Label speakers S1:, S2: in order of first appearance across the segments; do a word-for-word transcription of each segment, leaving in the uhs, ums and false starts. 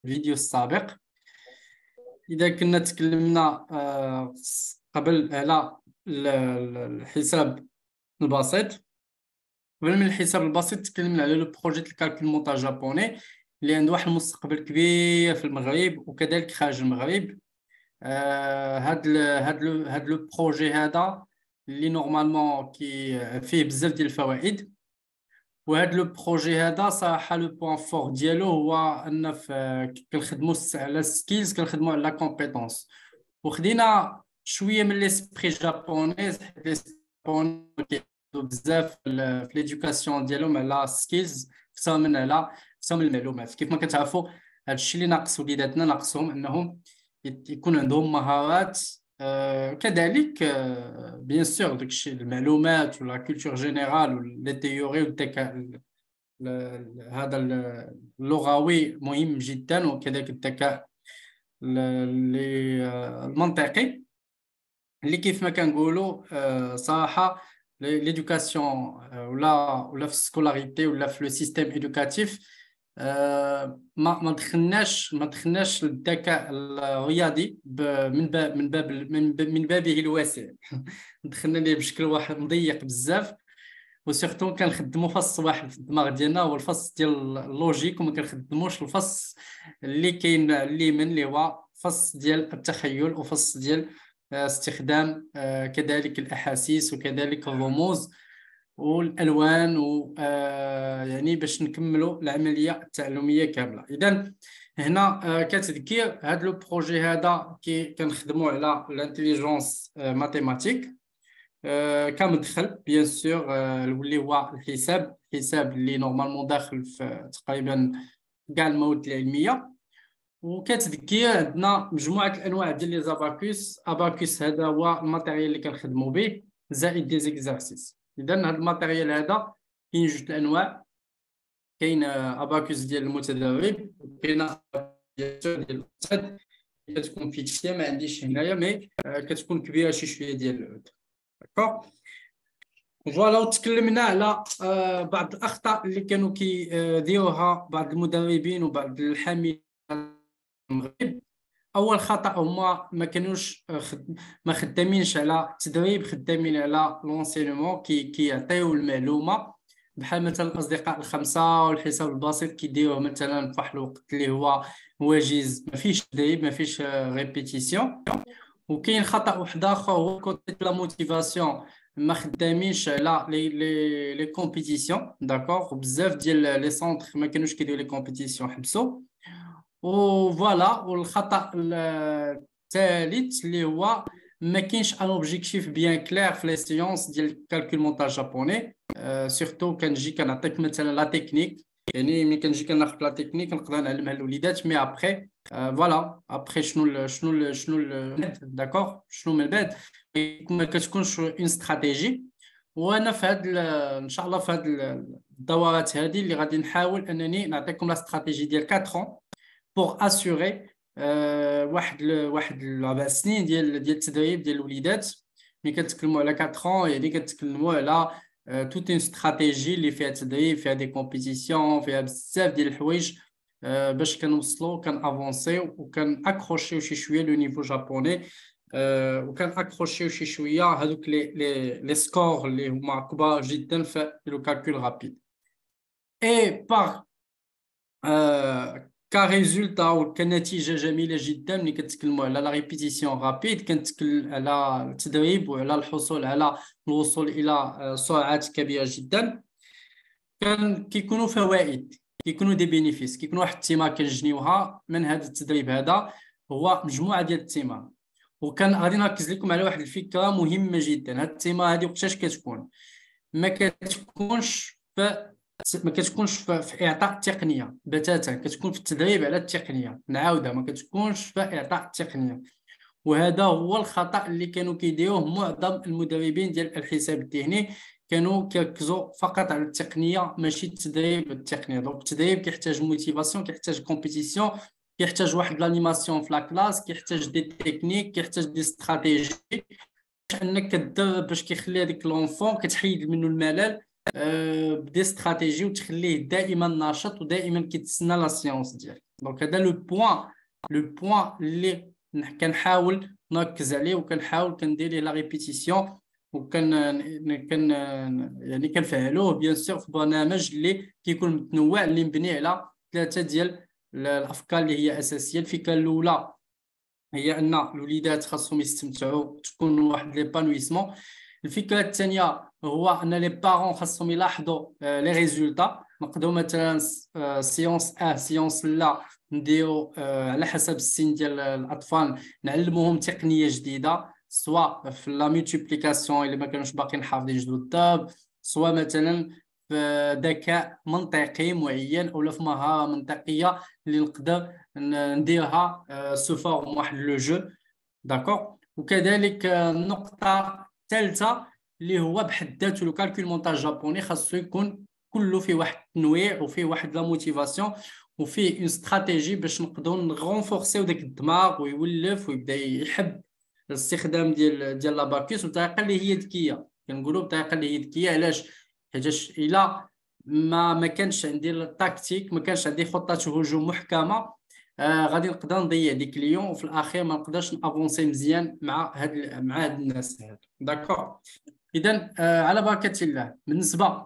S1: الفيديو السابق. إذا كنا تكلمنا آه، قبل على ال- ال- الحساب البسيط. قبل من الحساب البسيط تكلمنا على لو بروجي الكالكول مونتاج جابوني اللي عنده واحد المستقبل كبير في المغرب وكذلك خارج المغرب. آه، هاد ال هاد ال هاد لو بروجي هذا اللي نورمالمون كي فيه بزاف ديال الفوائد. وهذا لو بروجي هذا صراحه لو بوين فور ديالو هو ان في كنخدموا على السكيلز، كنخدموا على لا كومبيتونس. وخدينا شويه من ليسبري جابونيز، حيت ليسبري كيعتمدوا بزاف في ال- في ليدوكاسيون ديالهم على سكيلز اكثر من على اكثر من المعلومات. كيف ما كتعرفوا هذا الشيء اللي ناقص وليداتنا، ناقصهم انهم يت- يكون عندهم مهارات. آه، كذلك آه، بيان سور داكشي المعلومات ولا كولتور جينيرال ولي تيوري والذكاء ال- ال- هذا ال- اللغوي مهم جدا، وكذلك الذكاء ال- اللي آه، المنطقي اللي كيف ما كنقولوا آه، صراحه ليدوكاسيون ولا ولا في السكولاريتي ولا في لو سيستيم ايدوكاتيف. آه، ما ما دخلناش ما دخلناش الذكاء الرياضي ب- من باب من باب من باب- من بابه الواسع. دخلنا ليه بشكل واحد مضيق بزاف. وسيرتو كنخدموا فص واحد في الدماغ ديالنا هو الفص ديال اللوجيك، وما كنخدموش الفص اللي كاين اللي من اللي هو فص ديال التخيل وفص ديال آه، استخدام آه، كذلك الأحاسيس وكذلك الرموز والألوان و آه، يعني باش نكملوا العملية التعلمية كاملة. إذا هنا آه، كتذكير هذا لو بروجي هذا كي كنخدموا على الانتيليجونس ماتيماتيك آه، كمدخل بيان سور آه، اللي هو الحساب الحساب اللي نورمالمون داخل في تقريبا كاع المواد العلميه. وكتذكير عندنا مجموعه الانواع ديال لي زاباكوس. اباكوس هذا هو الماتيريال اللي كنخدموا به زائد دي زيكزارسيس. اذا هذا الماتيريال هذا كاين جوج الانواع. كاين آه، اباكوس ديال المتدرب، وكاين ديال الاستاذ. كتكون فيكسيه ما عنديش هنايا مي آه، كتكون كبيره شي شويه ديال العود. داكوغ. فوالا. وتكلمنا على آه، بعض الأخطاء اللي كانوا كيديروها بعض المدربين وبعض الحاملين المغرب. أول خطأ هما ما كانوش آه، خد... ما خدامينش على التدريب، خدامين على لونسينمون كي كيعطيو المعلومة. بحال مثلا الأصدقاء الخمسة والحساب البسيط كيديروه مثلا في واحد الوقت اللي هو وجيز، ما فيش تدريب، ما فيش ريبيتيسيون. وكاين خطأ واحد آخر هو كوتي لا موتيفاسيون، ما خدامينش على لي لي لي كومبيتيسيون. داكوغ. بزاف ديال لي سونتر ما كانوش كيديروا لي كومبيتيسيون، حبسوا. وفوالا. والخطأ الثالث اللي هو ما كاينش ان اوبجيكتيف بيان كلير في لي سيونس ديال الكالكول مونتاج جابوني. أه سورتو كنجي كنعطيك مثلا لا تكنيك، يعني ملي كنجي كناخذ لا تكنيك نقدر نعلمها للوليدات، مي ابخي فوالا ابخي شنو ال شنو ال شنو ال داكوغ شنو من بعد ما كتكونش اون استراتيجي. وانا في هاد ان شاء الله في هاد الدورات هذه اللي غادي نحاول انني نعطيكم لا استراتيجي ديال أربعة بوغ اسيوري أه واحد ل... واحد الربع سنين ديال ديال التدريب ديال الوليدات. ملي كنتكلموا على أربعة يعني كنتكلموا على توت اون استراتيجي اللي فيها تدريب، فيها دي كومبيتيسيون، فيها بزاف ديال الحوايج أه باش كنوصلوا كنافونسيو وكنأكروشيو شي شويه لو نيفو جابوني. أه وكنأكروشيو شي شويه هذوك لي لي لي سكور اللي هما كبار جدا في لو كالكول رابيد. اي باغ كريزولتا وكنتيجه جميله جدا ملي كتكلموا على لا ريبيتيسيون رابيد، كنتكلم على التدريب وعلى الحصول على الوصول الى آه، سرعات كبيره جدا. كان كيكونوا فوائد، كيكونوا دي بينيفيس، كيكون واحد الثمار كنجنيوها من هذا التدريب هذا. هو مجموعه ديال الثمار. وكان غادي نركز لكم على واحد الفكره مهمه جدا. هاد الثمار هذه وقتاش كتكون؟ ما كتكونش في ما كتكونش في, في اعطاء التقنيه بتاتا، كتكون في التدريب على التقنيه. نعاودها، ما كتكونش في اعطاء التقنيه. وهذا هو الخطا اللي كانوا كيديروه معظم المدربين ديال الحساب الذهني. كانوا كيركزوا فقط على التقنيه ماشي التدريب التقنيه. دونك التدريب كيحتاج موتيفاسيون، كيحتاج كومبيتيسيون، كيحتاج واحد لانيماسيون في لا كلاس، كيحتاج دي تكنيك، كيحتاج دي استراتيجي انك كدرب باش كيخلي هذيك لونفون كتحيد منه الملل أه بدي استراتيجي وتخليه دائما ناشط ودائما كيتسنى لا سيونس ديالك. دونك هذا لو بوين لو بوين اللي كنحاول نركز عليه وكنحاول كندير ليه لا ريبيتيسيون وكان كان يعني كنفعلوه بيان سور في برنامج اللي كيكون متنوع اللي مبني على ثلاثه ديال الافكار اللي هي اساسيه. الفكره الاولى هي ان الوليدات خاصهم يستمتعوا تكون واحد ليبانويسمون. الفكره الثانيه هو ان لي بارون خاصهم يلاحظوا لي ريزولتا. نقدروا مثلا سيونس ا سيونس لا نديروا على حسب السن ديال الاطفال نعلموهم تقنيه جديده، سواء في لا مولتيبليكاسيون اللي ما كانوش باقيين حافظين جدول الضرب، سواء مثلا في ذكاء منطقي معين او في مهاره منطقيه اللي نقدر نديرها سو فورم واحد لو جو. داكور. وكذلك النقطه الثالثه اللي هو بحد ذاته لو كالكول مونتاج جابوني خاصو يكون كله فيه واحد التنويع وفيه واحد لا موتيفاسيون وفيه اون استراتيجي باش نقدروا نغونفورسيو داك الدماغ ويولف ويبدا يحب الاستخدام ديال ديال لاباكوس بطريقه اللي هي ذكيه. كنقولوا بطريقه اللي هي ذكيه علاش؟ حيتاش الا ما ما كانش عندي التاكتيك، ما كانش عندي خطه هجوم محكمه، آه غادي نقدر نضيع دي كليون وفي الاخير ما نقدرش نافونسي مزيان مع هاد مع هاد الناس هادو. داكور. اذا آه على بركه الله. بالنسبه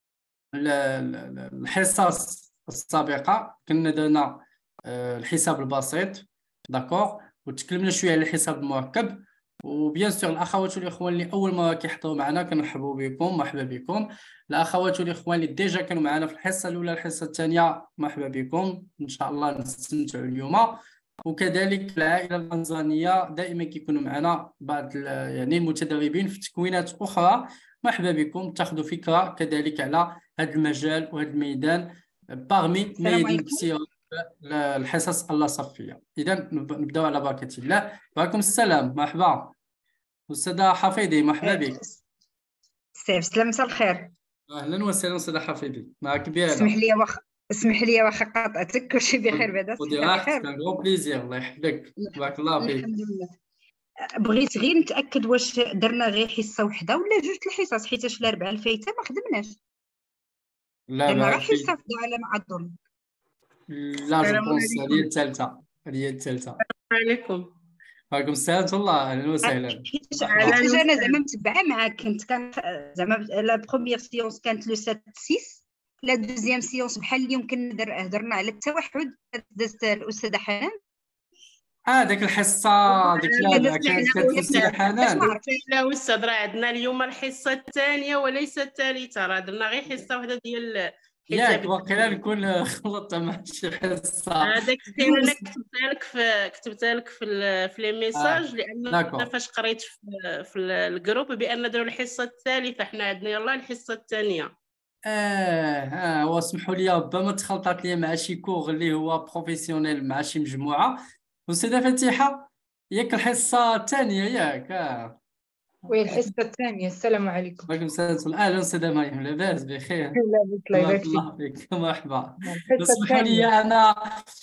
S1: للحصص السابقه كنا درنا آه الحساب البسيط، داكور، وتكلمنا شويه على الحساب المركب. وبيان سور الاخوات والاخوان اللي اول مره كيحضروا معنا كنرحبوا بكم، مرحبا بكم. الاخوات والاخوان اللي ديجا كانوا معنا في الحصه الاولى الحصه الثانيه مرحبا بكم، ان شاء الله نستمتعوا اليوم. وكذلك العائله الانزانيه دائما كيكونوا معنا بعض يعني المتدربين في تكوينات اخرى، مرحبا بكم، تاخذوا فكره كذلك على هذا المجال وهذا الميدان باغمي ميادين كثيره الحصص اللاصقيه. اذا نبداو على بركه الله. وعليكم السلام، مرحبا استاذه حفيظي، مرحبا بك.
S2: سيف سلام، مساء الخير.
S1: اهلا وسهلا استاذه حفيظي، معك بيالا.
S2: اسمح لي واخا اسمح لي واخا قاطعتك، كلشي بخير بعدا؟
S1: ودي راحتك، كان غون بليزير، الله يحفظك، بارك الله فيك.
S2: الحمد لله. بغيت غير نتاكد واش درنا غير حصه وحده ولا جوج الحصص، حيتاش الاربعاء الفايته ما خدمناش.
S1: لا
S2: درنا غير
S1: لا
S2: حصه وحده على ما اظن.
S1: لا جو بونس هذه الثالثه، هذه الثالثه.
S3: السلام عليكم.
S1: وعليكم السلام ورحمه الله، اهلا وسهلا.
S2: حيتاش انا زعما متبعه معاك، كنت كان زعما لا بروميير سيونس كانت لو سبت ستة، لا دوزيام سيونس بحال اليوم كنا هضرنا على التوحد دازت الاستاذه حنان.
S1: اه ديك الحصه ديك لا كانت الاستاذه حنان.
S3: لا استاذ، راه عندنا اليوم الحصه الثانيه وليس الثالثه، راه درنا غير حصه واحده ديال
S1: ياك واقيلا نكون خلطت مع شي حصه.
S3: هذاك السير انا كتبتها لك في كتبتها لك في في لي ميساج، لان فاش قريت في, في الجروب بان داروا الحصه الثالثه، حنا عندنا يلاه الحصه الثانيه.
S1: اه اه واسمحوا لي ربما تخلطات لي مع شي كور اللي هو بروفيسيونيل مع شي مجموعه. استاذه فتيحه، ياك الحصه الثانيه ياك؟ اه
S4: وي الحصه الثانيه. السلام عليكم.
S1: وعليكم السلام. اهلا استاذه مريم، لاباس بخير؟
S4: لاباس
S1: بارك الله فيك، مرحبا. اسمحوا لي انا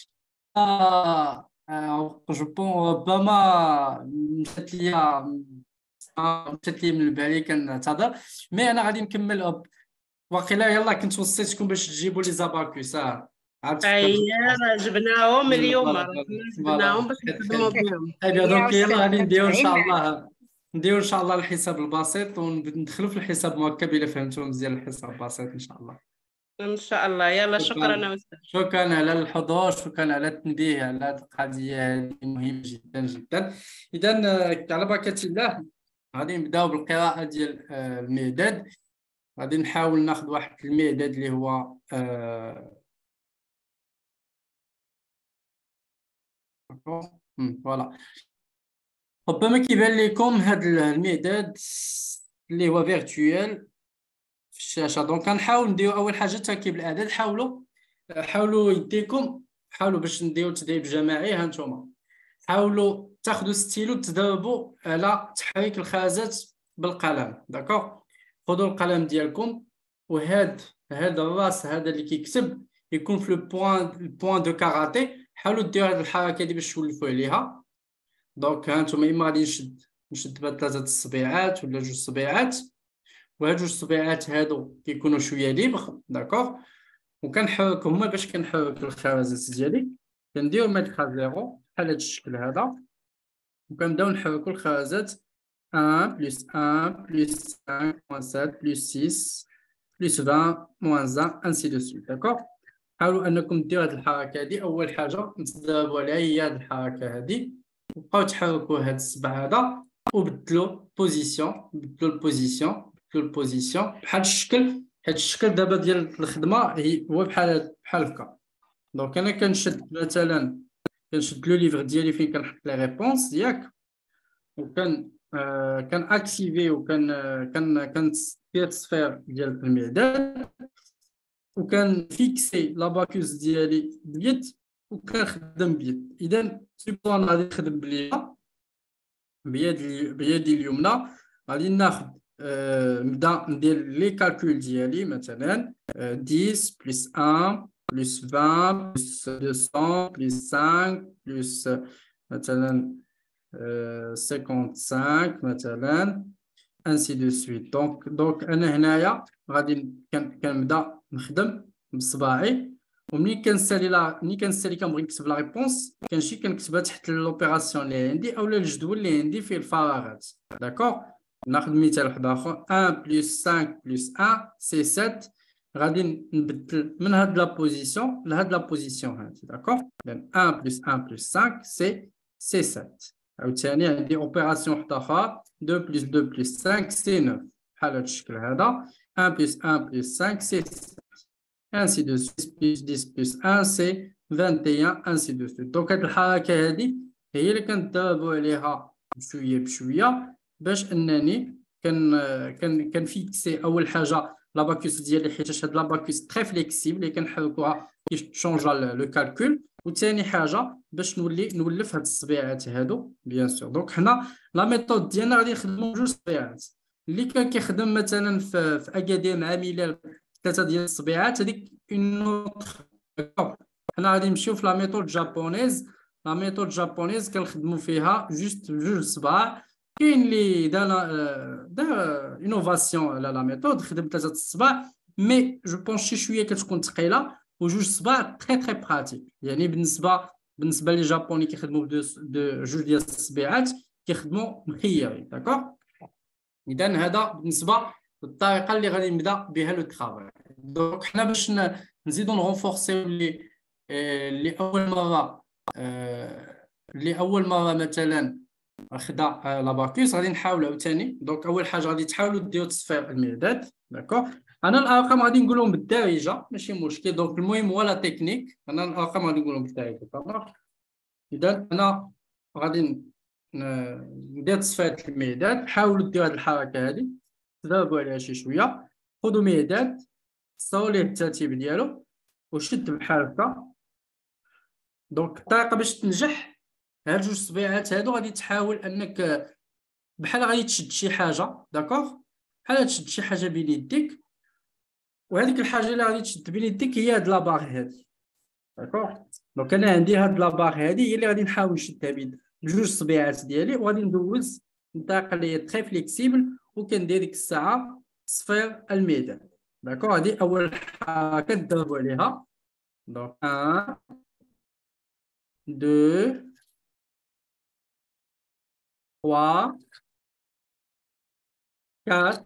S1: آه جو بون ربما مشات لي مشات لي من البالي، كنعتذر، مي انا غادي نكمل. واقيلا يلا كنت وصيتكم باش تجيبوا لي زاباكوس. اه عرفت
S3: اييه راه جبناهم اليوم، راه جبناهم باش نخدموا بهم.
S1: ايوا دونك يلا غادي نديرو ان شاء الله نديرو ان شاء الله الحساب البسيط وندخلوا في الحساب المركب الا فهمتوا مزيان الحساب البسيط ان شاء الله.
S3: ان شاء الله. يلا شكرا استاذ.
S1: شكرا على الحضور، شكرا على التنبيه على هذه القضيه هذه مهمه جدا جدا. اذا على بركه الله غادي نبداو بالقراءه ديال المعداد. غادي نحاول ناخذ واحد المعداد اللي هو آه... فوالا. ربما كيبان لكم هذا المعداد اللي هو فيرتوال في الشاشه. دونك كنحاول نديرو اول حاجه تركيب الاعداد. حاولوا حاولوا يديكم، حاولوا باش نديرو تدريب جماعي. ها نتوما حاولوا تاخذوا ستيلو تدربوا على تحريك الخازات بالقلم. داكوغ، خذوا القلم ديالكم وهاد هاد الراس هذا اللي كيكتب يكون في لو بوين البوين دو كاراتي. حاولوا ديروا هاد الحركه دي باش تولفوا عليها. دونك ها نتوما اما غادي نشد نشد بهاد ثلاثه الصبيعات ولا جوج صبيعات، وهاد جوج صبيعات هادو كيكونوا شويه ليبر. داكوغ، وكنحرك هما باش كنحرك الخرزات ديالي. كنديرو متر زيرو بحال هاد الشكل هذا وكنبداو نحركو الخرزات un plus un plus cinq moins sept plus six plus vingt moins un ainsi de suite. D'accord. حاولوا انكم ديروا هاد الحركه هادي. اول حاجه نتدربوا عليها هي هاد الحركه هادي وبقاو تحركوا هاد السبع هذا وبدلوا بوزيسيون بدلوا البوزيسيون بدلوا البوزيسيون بحال الشكل. هاد الشكل دابا ديال الخدمه هي هو بحال بحال هكا. دونك انا كنشد مثلا كنشد لو ليفر ديالي فين كنحط لي ريبونس ياك وكان آه كان اكتيفي وكان آه كان كان فيها التصفير ديال المعدات وكان فيكسي لاباكوس ديالي بيد وكنخدم بيد. اذا سيبون غادي نخدم باليمنى بيدي بيدي اليمنى غادي ناخذ آه نبدا ندير لي كالكول ديالي مثلا آه dix plus un plus vingt plus deux cents plus cinq plus euh, مثلا euh, cinquante-cinq مثلا ainsi de suite. donc donc انا هنايا غادي كنبدا نخدم بصباعي وملي كنسالي لا ملي كنسالي كنبغي نكتب لا ريبونس كنمشي كنكتبها تحت لوبيراسيون اللي عندي اولا الجدول اللي عندي فيه الفراغات. داكور. ناخذ مثال واحد اخر un plus cinq plus un c'est sept. غادي نبدل من هاد لا بوزيسيون لهاد لا بوزيسيون هادي. داكور. un plus un plus cinq c'est c'est sept. عاوتاني عندي اوبيراسيون واحده اخرى deux plus deux plus cinq c'est neuf بحال هاد الشكل هذا un plus un plus cinq c'est sept ainsi de suite plus dix plus un c'est vingt et un ainsi de suite. دونك هاد الحركه هادي هي اللي كندربوا عليها بشويه بشويه باش انني كن كن كنفيكسي اول حاجه لاباكوس ديالي حيت هاد لاباكوس تري فليكسيبل اللي كنحركوها كيشونجا لو كالكول. وثاني حاجه باش نولي نولف هاد الصبيعات هادو بيان سور. دونك حنا لا ميثود ديالنا غادي نخدموا جوج صبيعات اللي كان كيخدم مثلا في في اكادير مع ميلال ثلاثه ديال الصبيعات هذيك اون. حنا غادي نمشيو في لا ميثود جابونيز. لا ميثود جابونيز كنخدموا فيها جوست جوج صباع. كاين اللي دار دار انوفاسيون على لا ميثود خدم ثلاثه الصباع مي جو بونس شي شويه كتكون ثقيله وجوج صباع تري تري براتيك. يعني بالنسبه بالنسبه لي جابوني كيخدموا بدو دو جوج ديال الصبيعات كيخدموا مخيرين. داكور. اذا هذا بالنسبه للطريقه اللي غادي نبدا بها لو طرافاي. دونك حنا باش نزيدو نغونفورسيو اللي اللي اول مره اللي اول مره مثلا خدا لاباكوس غادي نحاول عاوتاني. دونك اول حاجه غادي تحاولوا ديروا تصفير المعدات. داكور. انا الارقام غادي نقولهم بالدارجه ماشي مشكل. دونك المهم هو لا تكنيك. انا الارقام غادي نقولهم بالدارجه. تمام. اذا انا غادي ندير تصفيه المعدات. حاولوا ديروا هذه الحركه هذه تدربوا عليها شي شويه. خذوا معدات صاو ليه الترتيب ديالو وشد بحال هكا. دونك الطريقه باش تنجح هاد جوج صبيعات هادو غادي تحاول انك بحال غادي تشد شي حاجه. داكوغ. بحال تشد شي حاجه بين يديك وهذيك الحاجه اللي غادي تشد بين يديك هي هاد لاباغ هادي. داكوغ. دونك انا عندي هاد لاباغ هادي هي اللي غادي نحاول نشدها بجوج صبيعات ديالي وغادي ندوز الطريقه اللي هي تري فليكسيبل وكندير ديك الساعه تصفير المعدات. داكوغ. هادي اول حاجه كتدربوا عليها. دونك واحد اثنين ثلاثة أربعة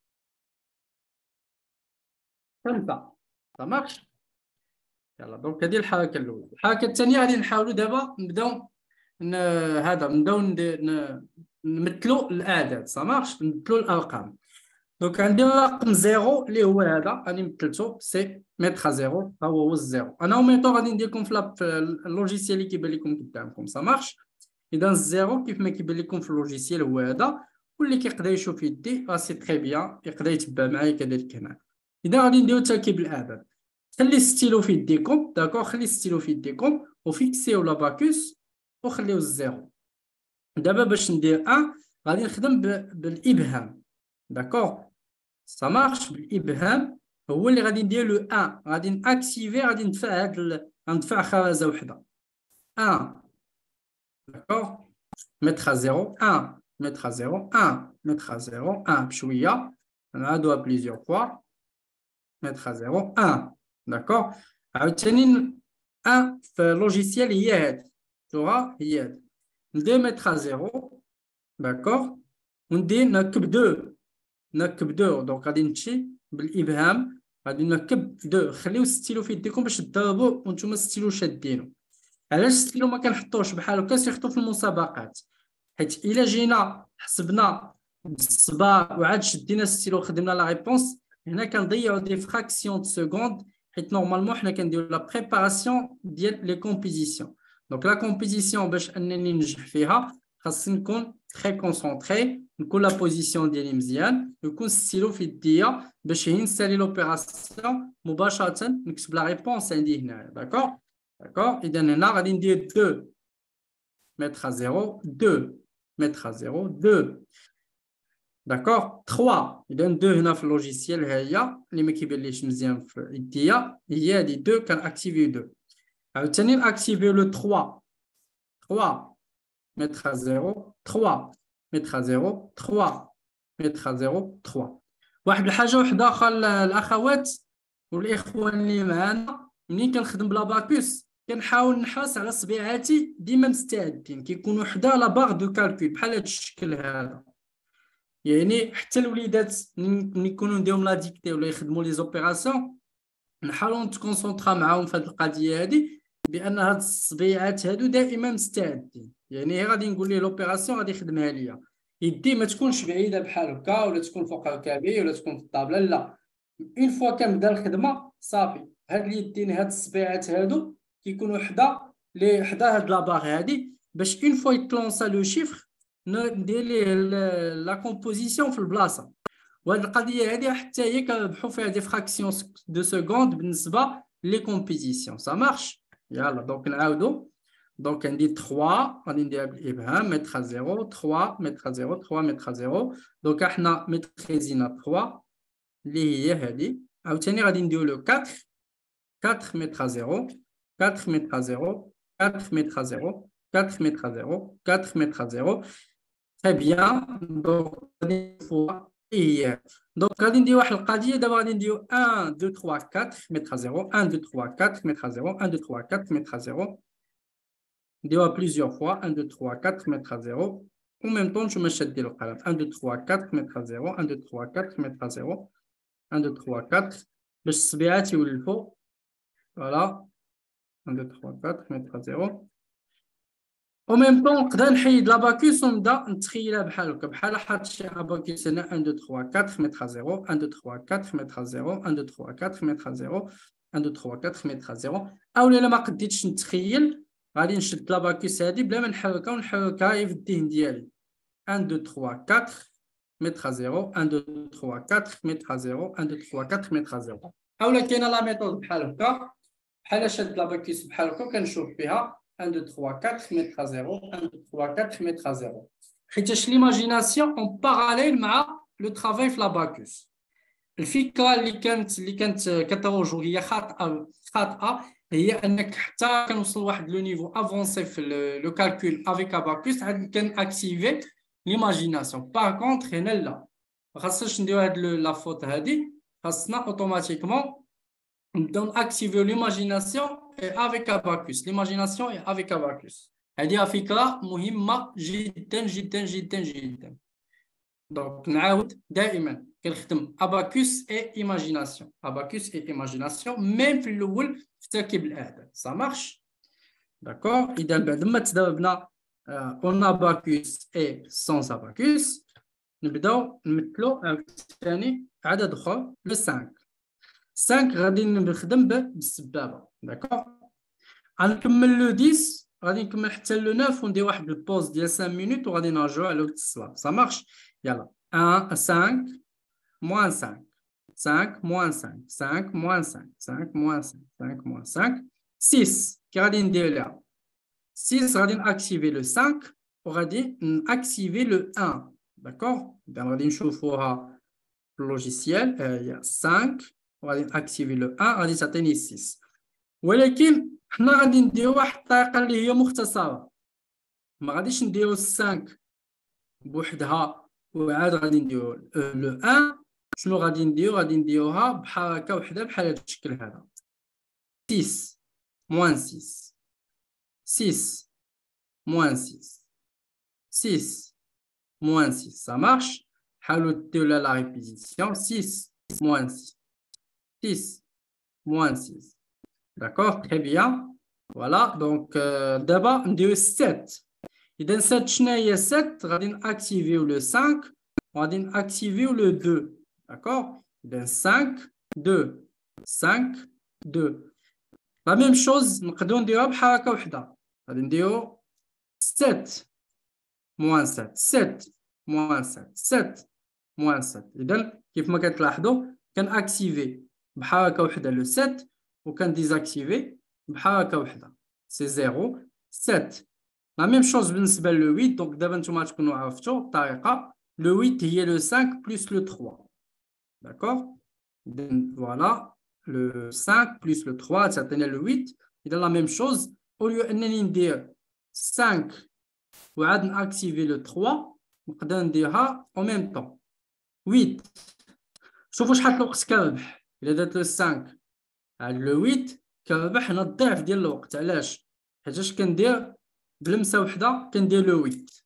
S1: خمسة. مارش. يلا. دونك هذه الحركه الاولى. الحركه الثانيه غادي نحاولوا دابا نبداو هذا نبداو نمثلوا الاعداد. مارش. نمثلوا الارقام. دونك عندي الرقم زيرو اللي هو هذا راني مثلته سي متر زيرو ها هو هو الزيرو. انا وميتو غادي ندير لكم في اللوجيسيال اللي كيبان لكم قدامكم. مارش. اذا الزيرو كيف ما كيبان لكم في اللوجيسيال هو هذا واللي كيقدر يشوف يدي راه سي تري بيان يقدر يتبع معايا كذلك هنا. اذا غادي نديرو تركيب الاعداد. خلي ستيلو في يديكم. داكوغ. خلي ستيلو في يديكم وفيكسيو لاباكوس وخليو الزيرو. دابا باش ندير واحد غادي نخدم بالابهام. داكوغ. سا مارش. بالابهام هو اللي غادي ندير لو واحد غادي ناكتيفي غادي ندفع هاد ندفع خرزه وحده واحد. داكوغ. متر زيرو واحد متر زيرو واحد متر زيرو واحد بشويه نعادوها بليزيور فوا متر زيرو واحد. داكوغ. عاوتاني واحد في لوجيسيال هي هذه تورا هي هذه ندير متر زيرو داكوغ وندير نركب دو نركب دو دونك غادي نمشي بالابهام غادي نركب دو. خليو الستيلو في يديكم باش تضربوا وانتم الستيلو شادينو. علاش الستيلو ما كنحطوش بحال هكا سيرتو في المسابقات؟ حيت الا جينا حسبنا بالصباع وعاد شدينا الستيلو خدمنا لا ريبونس هنا كنضيعوا دي فراكسيون د سكوند حيت نورمالمون حنا كنديروا لا بريباراسيون ديال لي كومبوزيسيون. دونك لا كومبوزيسيون باش انني ننجح فيها خاصني نكون تري كونسونطري نكون لا بوزيسيون ديالي مزيان يكون الستيلو في يديا باش ينسالي لوبيراسيون مباشره نكتب لا ريبونس عندي هنا. داكور داكور اذا هنا غادي ندير deux mettre à zéro deux mettre à zéro deux داكور trois اذا deux هنا في اللوجيسيال ها هي اللي ما كيبانليش مزيان في يديا هي هادي deux كنأكتيفيو deux. عاوتاني نأكتيفيو لو trois trois mettre à zéro trois mettre à zéro trois mettre à zéro trois. واحد الحاجه وحده اخرى الاخوات والاخوان اللي معانا منين كنخدم بلا باكوس كنحاول نحرص على صبيعاتي ديما مستعدين كيكونوا حدا لا باغ دو كالكول بحال هذا الشكل هذا. يعني حتى الوليدات ملي يكونوا نديرهم لا ديكتي ولا يخدموا لي زوبيراسيون نحاولوا نتكونسونطرا معاهم في هذه القضيه هذه بان هاد الصبيعات هادو دائما مستعدين. يعني غادي نقول ليه لوبيراسيون غادي يخدمها ليا يدي ما تكونش بعيده بحال هكا ولا تكون فوق الكابي ولا تكون في الطابله لا اون فوا كنبدا الخدمه صافي هاد اليدين هاد الصبيعات هادو كيكونوا حدا لي حدا هاد لاباغ هادي باش اون فوا يطلونسا لو شيفر ندير ليه لا كومبوزيسيون في البلاصه. وهاد القضيه هادي حتى هي كنربحوا فيها دي فراكسيون دو سكوند بالنسبه لي كومبوزيسيون سا مارش. يلا دونك نعاودو دونك عندي trois غادي نديرها بالابهام متر à zéro trois متر à zéro trois متر à zéro دونك حنا ميتريزينا trois اللي هي هادي. عاوتاني غادي نديرو لو quatre quatre متر à zéro quatre متر à zéro quatre متر à zéro quatre متر à zéro quatre متر à zéro. très bien دونك غادي فوا هي دونك غادي ندير واحد القضيه دابا غادي نديرو un deux trois quatre متر à zéro un deux trois quatre متر à zéro un deux trois quatre متر à zéro نديروها plusieurs fois un deux trois quatre متر à zéro en même temps نتوما شادين القلم un deux trois quatre متر à zéro un deux trois quatre متر à zéro un deux trois quatre باش الصبيعات يولفوا فوالا un deux trois quatre متر à zéro. en même temps نقدر نحيد لاباكوس ونبدا نتخيلها بحال هكا بحال حاط شي اباكوس هنا un deux trois quatre متر à zéro un deux trois quatre متر à zéro un deux trois quatre متر à zéro un deux trois quatre متر à zéro. او الا ما قديتش نتخيل غادي نشد لاباكوس هادي بلا ما نحركها ونحركها هي في الذهن ديالي un deux trois quatre متر à zéro un deux trois quatre متر à zéro un deux trois quatre متر à zéro. اولا كاينه لا ميثود بحال هكا بحال شاد لاباكوس بحال هكا كنشوف فيها un deux trois quatre متر à zéro un deux trois quatre متر à zéro حيتاش ليماجيناسيون اون باراليل مع لو ترافاي في لاباكوس. الفكره اللي كانت اللي كانت كتروج هي خاطئه خاطئه هي انك حتى كنوصل لواحد لو نيفو افونسي في لو كالكول افيك اباكوس عاد كان اكتيفي ليماجيناسيون. باغ كونطخ هنا لا ما خاصناش نديرو هاد لا فوت هادي خاصنا اوتوماتيكمون نبداو ناكتيفيو ليماجيناسيون افيك اباكوس ليماجيناسيون افيك اباكوس. هادي فكره مهمه جدا جدا جدا جدا. دونك نعاود دائما كنخدم اباكوس اي ايماجيناسيون اباكوس اي ايماجيناسيون ميم في الاول في تركيب الاعداد سا مارش داكور. اذا بعد ما تدربنا اون اباكوس اي سون اباكوس نبداو نمثلو عاوتاني عدد اخر لو خمسة خمسة غادي نخدم بالسبابه داكور. غنكمل لو عشرة غادي نكمل حتى لو تسعة وندير واحد البوز ديال خمسة مينوت وغادي نرجعو على وقت الصلاه سا مارش. يلا un cinq moins cinq cinq moins cinq cinq moins cinq cinq moins cinq cinq moins cinq six كي غادي ندير لها six غادي ناكتيفي لو خمسة وغادي ناكتيفي لو واحد داكور. اذا غادي نشوفوها في اللوجيسيال هي خمسة وغادي ناكتيفي لو واحد غادي تعطيني ستة. ولكن حنا غادي نديرو واحد الطريقه اللي هي مختصره ما غاديش نديرو خمسة بوحدها وعاد غادي نديرو لو واحد. شنو غادي نديرو غادي نديروها بحركه وحده بحال هذا الشكل هذا ستة moins six. six, moins six. six, moins six. Ça marche. De la répétition. six, moins six. six, moins six. D'accord? Très bien. Voilà. Donc, euh, d'abord, on dit sept. Et dans sept, sept, on va activer le cinq, on va activer le deux. D'accord? Dans cinq, deux. cinq, deux. La même chose, on va dire بحركة واحدة. On va dire sept, moins sept. sept, moins sept. sept, moins sept. إذن كيف ما كتلاحظوا كان activer بحركة واحدة le sept وكان désactiver بحركة واحدة. C'est zéro, sept. La même chose بالنسبة le huit. Donc دابا نتوما تكونوا عرفتوا الطريقة. Le huit هي le cinq plus le trois. D'accord? Donc, voilà. Le cinq plus le trois, ça tenait le huit. Et dans la même chose, au lieu de dire cinq, on va activer le trois, on va dire en même temps. huit. شوفوا شحال الوقت كربح. إلا درت le cinq على le huit كربح هنا الضعف ديال الوقت. علاش؟ حيت اش كندير بلمسة وحدة كندير le huit.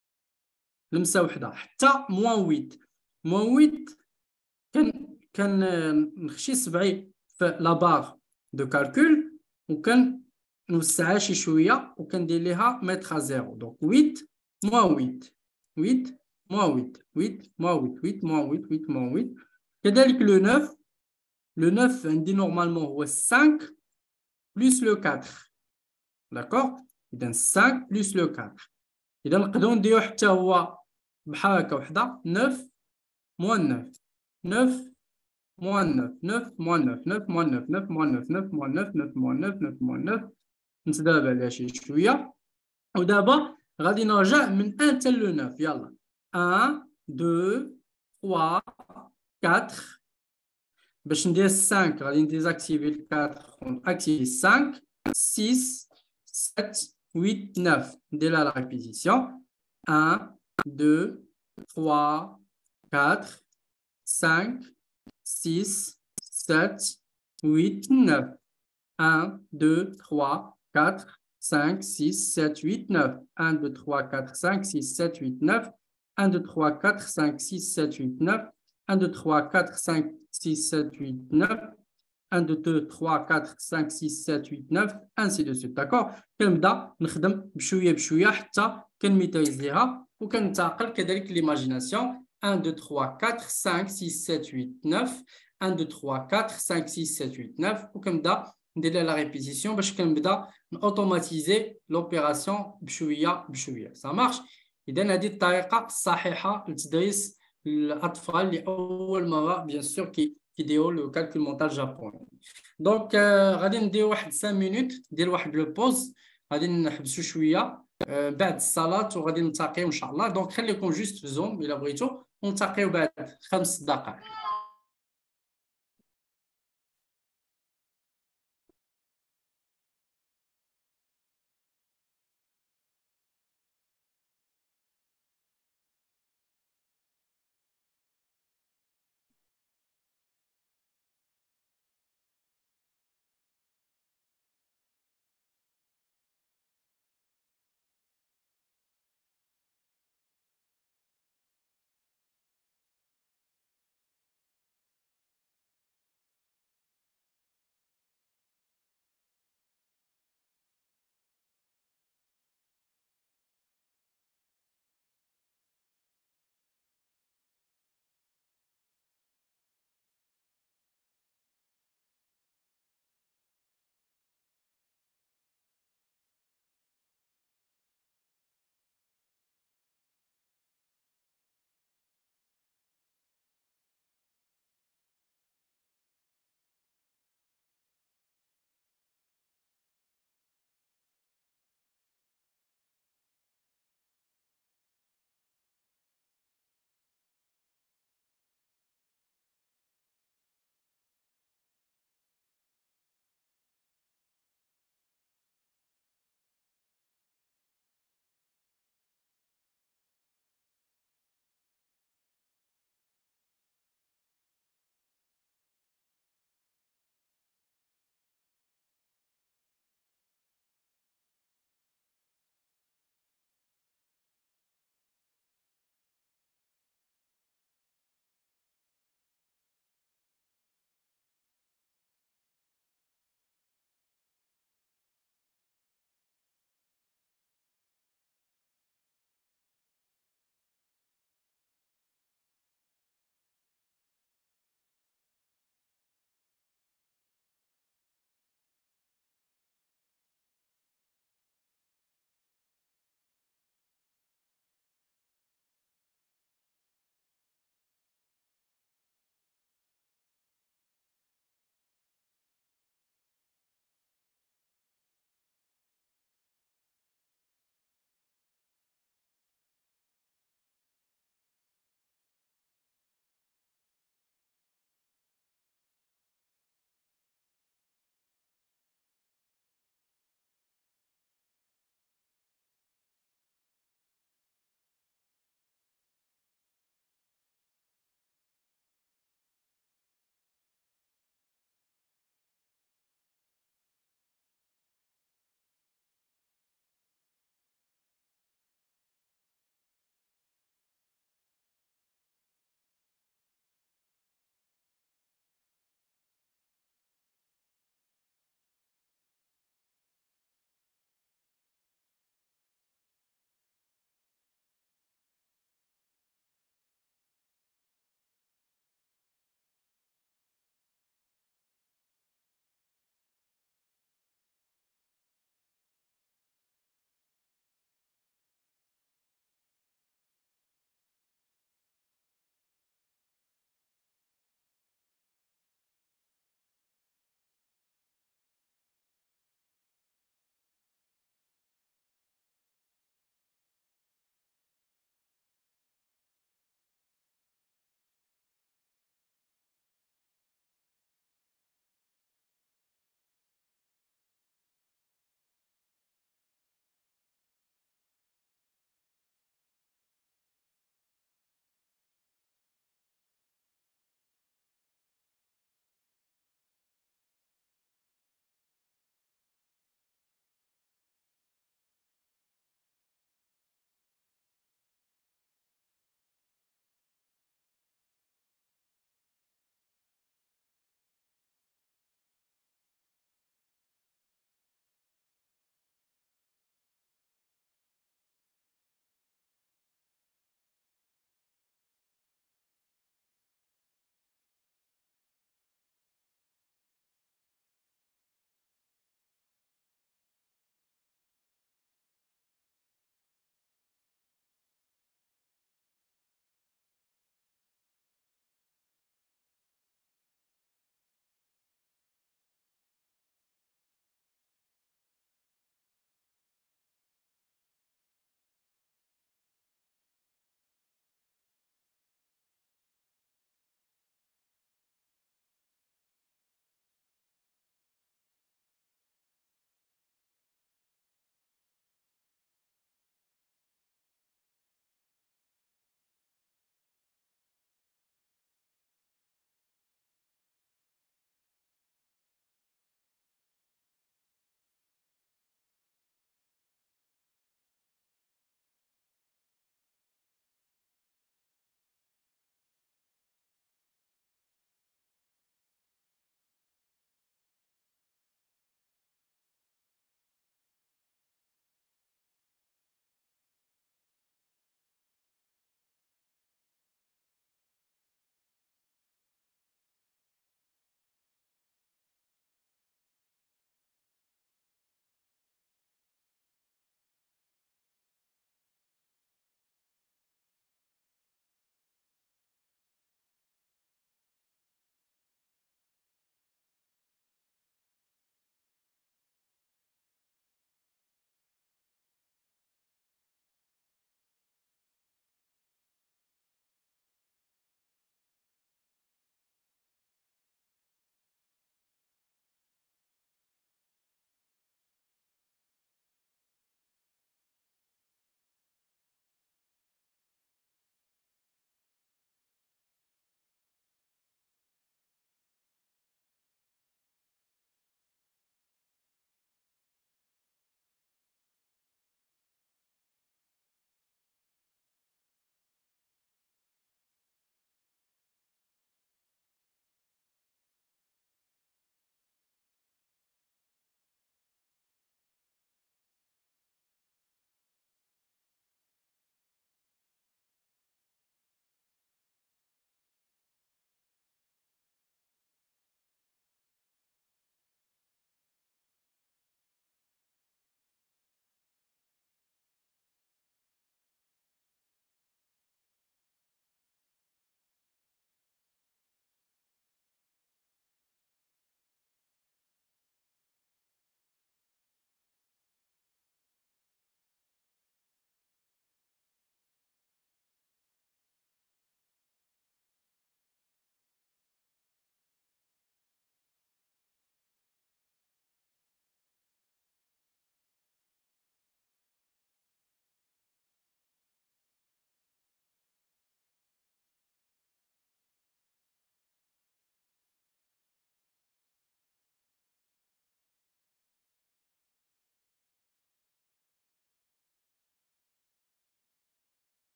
S1: لمسة وحدة حتى moins huit. moins huit كان كان نخشي سبعي في لابار دو كالكول وكان نوسعها شي شويه وكندير ليها متر زيرو. دونك huit moins huit. huit moins huit. huit moins huit. huit moins huit. huit moins huit. كذلك le neuf. le neuf عندي نورمالمون هو cinq plus le quatre. داكوغ؟ اذا cinq plus le quatre. اذا نقدروا نديرو حتى هو بحركه وحده neuf moins neuf. neuf moins neuf. neuf moins neuf. neuf moins neuf. neuf moins neuf. neuf moins neuf. neuf moins neuf. neuf moins neuf. نتدرب عليها شي شويه. ودابا غادي نرجع من un حتى le neuf. يلا un deux trois quatre. باش ندير cinq غادي نديزاكتيفي quatre ونأكتيفي cinq six sept huit neuf. ندير لها لا ريبيتيسيون. un deux trois quatre cinq six sept huit neuf. un deux trois quatre cinq six sept huit neuf. un deux trois quatre cinq six sept huit neuf. un deux trois quatre cinq six sept huit neuf. un deux trois quatre cinq six sept huit neuf. un deux trois quatre cinq six sept huit neuf. ainsi de suite. d'accord. كنبدا نخدم بشويه بشويه حتى كنميتريزيها وكنتعقل كذلك ليماجيناسيون. un deux trois quatre cinq six sept huit neuf. un deux trois quatre cinq six sept huit neuf. وكنبدا ندير la répétition باش كنبدا نautomatiser l'opération بشويه بشويه. ça marche. اذا هذه الطريقه الصحيحه لتدريس الاطفال لاول مره بيان سور كي كيديروا لو كالكول مونتال جابوني. دونك غادي ندير واحد خمس مينوت ديال واحد لو بوز. غادي نحبسوا شويه بعد الصلاه وغادي نلتقيو ان شاء الله. دونك خليكم جوست في زوم الا بغيتوا ونلتقيو بعد خمس دقائق.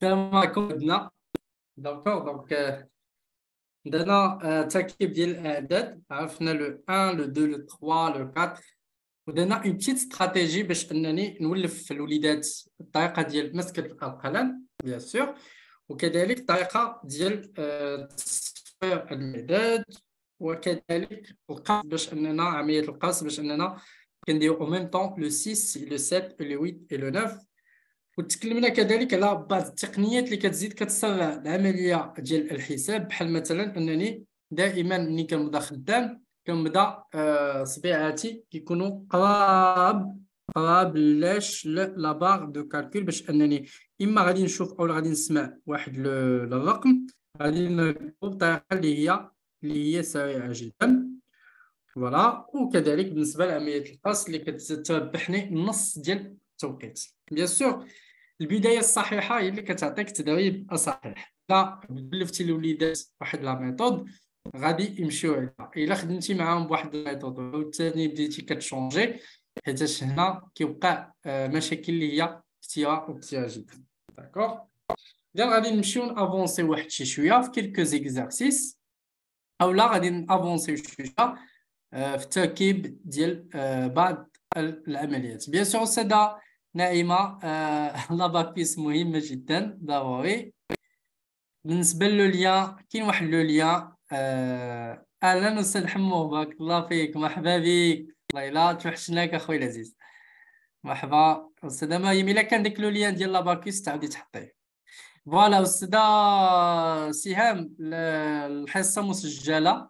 S1: السلام عليكم بدنا داكور. دونك درنا تركيب ديال الاعداد، عرفنا لو واحد لو اثنين لو ثلاثة لو أربعة، ودرنا اون بتيت استراتيجي باش انني نولف في الوليدات الطريقه ديال مسكه القلم بيان سور، وكذلك الطريقه ديال تصفير الاعداد، وكذلك القص باش اننا عمليه القص باش اننا كنديرو او ميم طون لو ستة لو سبعة لو ثمانية و لو تسعة. وتكلمنا كذلك على بعض التقنيات اللي كتزيد كتسرع العمليه ديال الحساب، بحال مثلا انني دائما ملي كنبدا خدام كنبدا آه صبيعاتي كيكونوا قراب قراب لاش لا باغ دو كالكول، باش انني اما غادي نشوف او غادي نسمع واحد الرقم غادي نكتبو بطريقه اللي هي اللي هي سريعه جدا. فوالا. وكذلك بالنسبه لعمليه القص اللي كتربحني النص ديال التوقيت. بيان سور البدايه الصحيحه هي اللي كتعطيك تدريب صحيح. لا بلفتي الوليدات واحد لا ميثود غادي يمشيو عليها، الا خدمتي معاهم بواحد الميثود وثاني بديتي كتشونجي، حيت هنا كيوقع مشاكل اللي هي كثيره وكثيره جدا. داكوغ. اذا غادي نمشيو نافونسي واحد شي شويه في كيلكو زيكزارسيس، اولا غادي نافونسي شويه في التركيب ديال بعض العمليات. بيان سور الساده نائمه، لاباكيس مهمه جدا ضروري. بالنسبه للوليان كاين واحد لو ليان. اهلا استاذ حمو، بارك الله فيك، مرحبا بك، والله الا توحشناك اخويا العزيز، مرحبا. استاذه مريم الا كان داك لو ليان ديال لاباكيس تعاودي تحطيه. فوالا استاذه سهام، الحصه مسجله.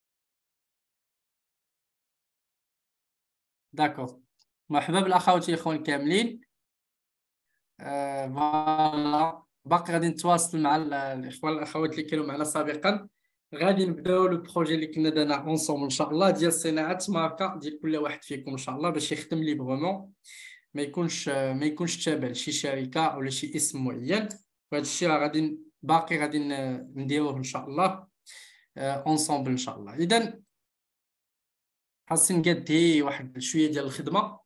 S1: داكوغ، مرحبا بالاخوات الاخوان كاملين. آه فوالا، باقي غادي نتواصل مع الاخوان الاخوات اللي كانوا معنا سابقا. غادي نبداو لو بروجي اللي كنا درنا اونصوم ان شاء الله ديال صناعه ماركه ديال كل واحد فيكم ان شاء الله، باش يخدم لي فريمون ما يكونش ما يكونش تابع لشي شركه ولا شي اسم معين. وهذا الشيء راه غادي باقي غادي نديروه ان شاء الله اونصومبل ان شاء الله. اذا خاصني نقادي واحد شويه ديال الخدمه،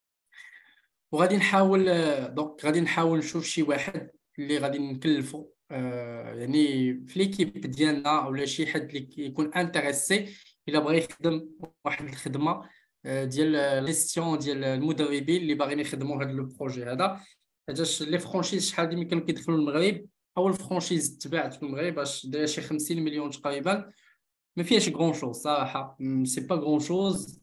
S1: وغادي نحاول دونك غادي نحاول نشوف شي واحد اللي غادي نكلفو آه يعني في ليكيب ديالنا، اولا شي حد اللي يكون انتريسي الا بغى يخدم واحد الخدمه آه ديال ليستيون ديال المدربين اللي باغيين يخدموا هذا لو بروجي هذا. حيتاش لي فرونشيز شحال ديما كانوا كيدخلوا المغرب، اول فرونشيز تباعت في المغرب باش دايره شي خمسين مليون تقريبا، ما فيهاش غون شوز صراحه، سي با غون شوز،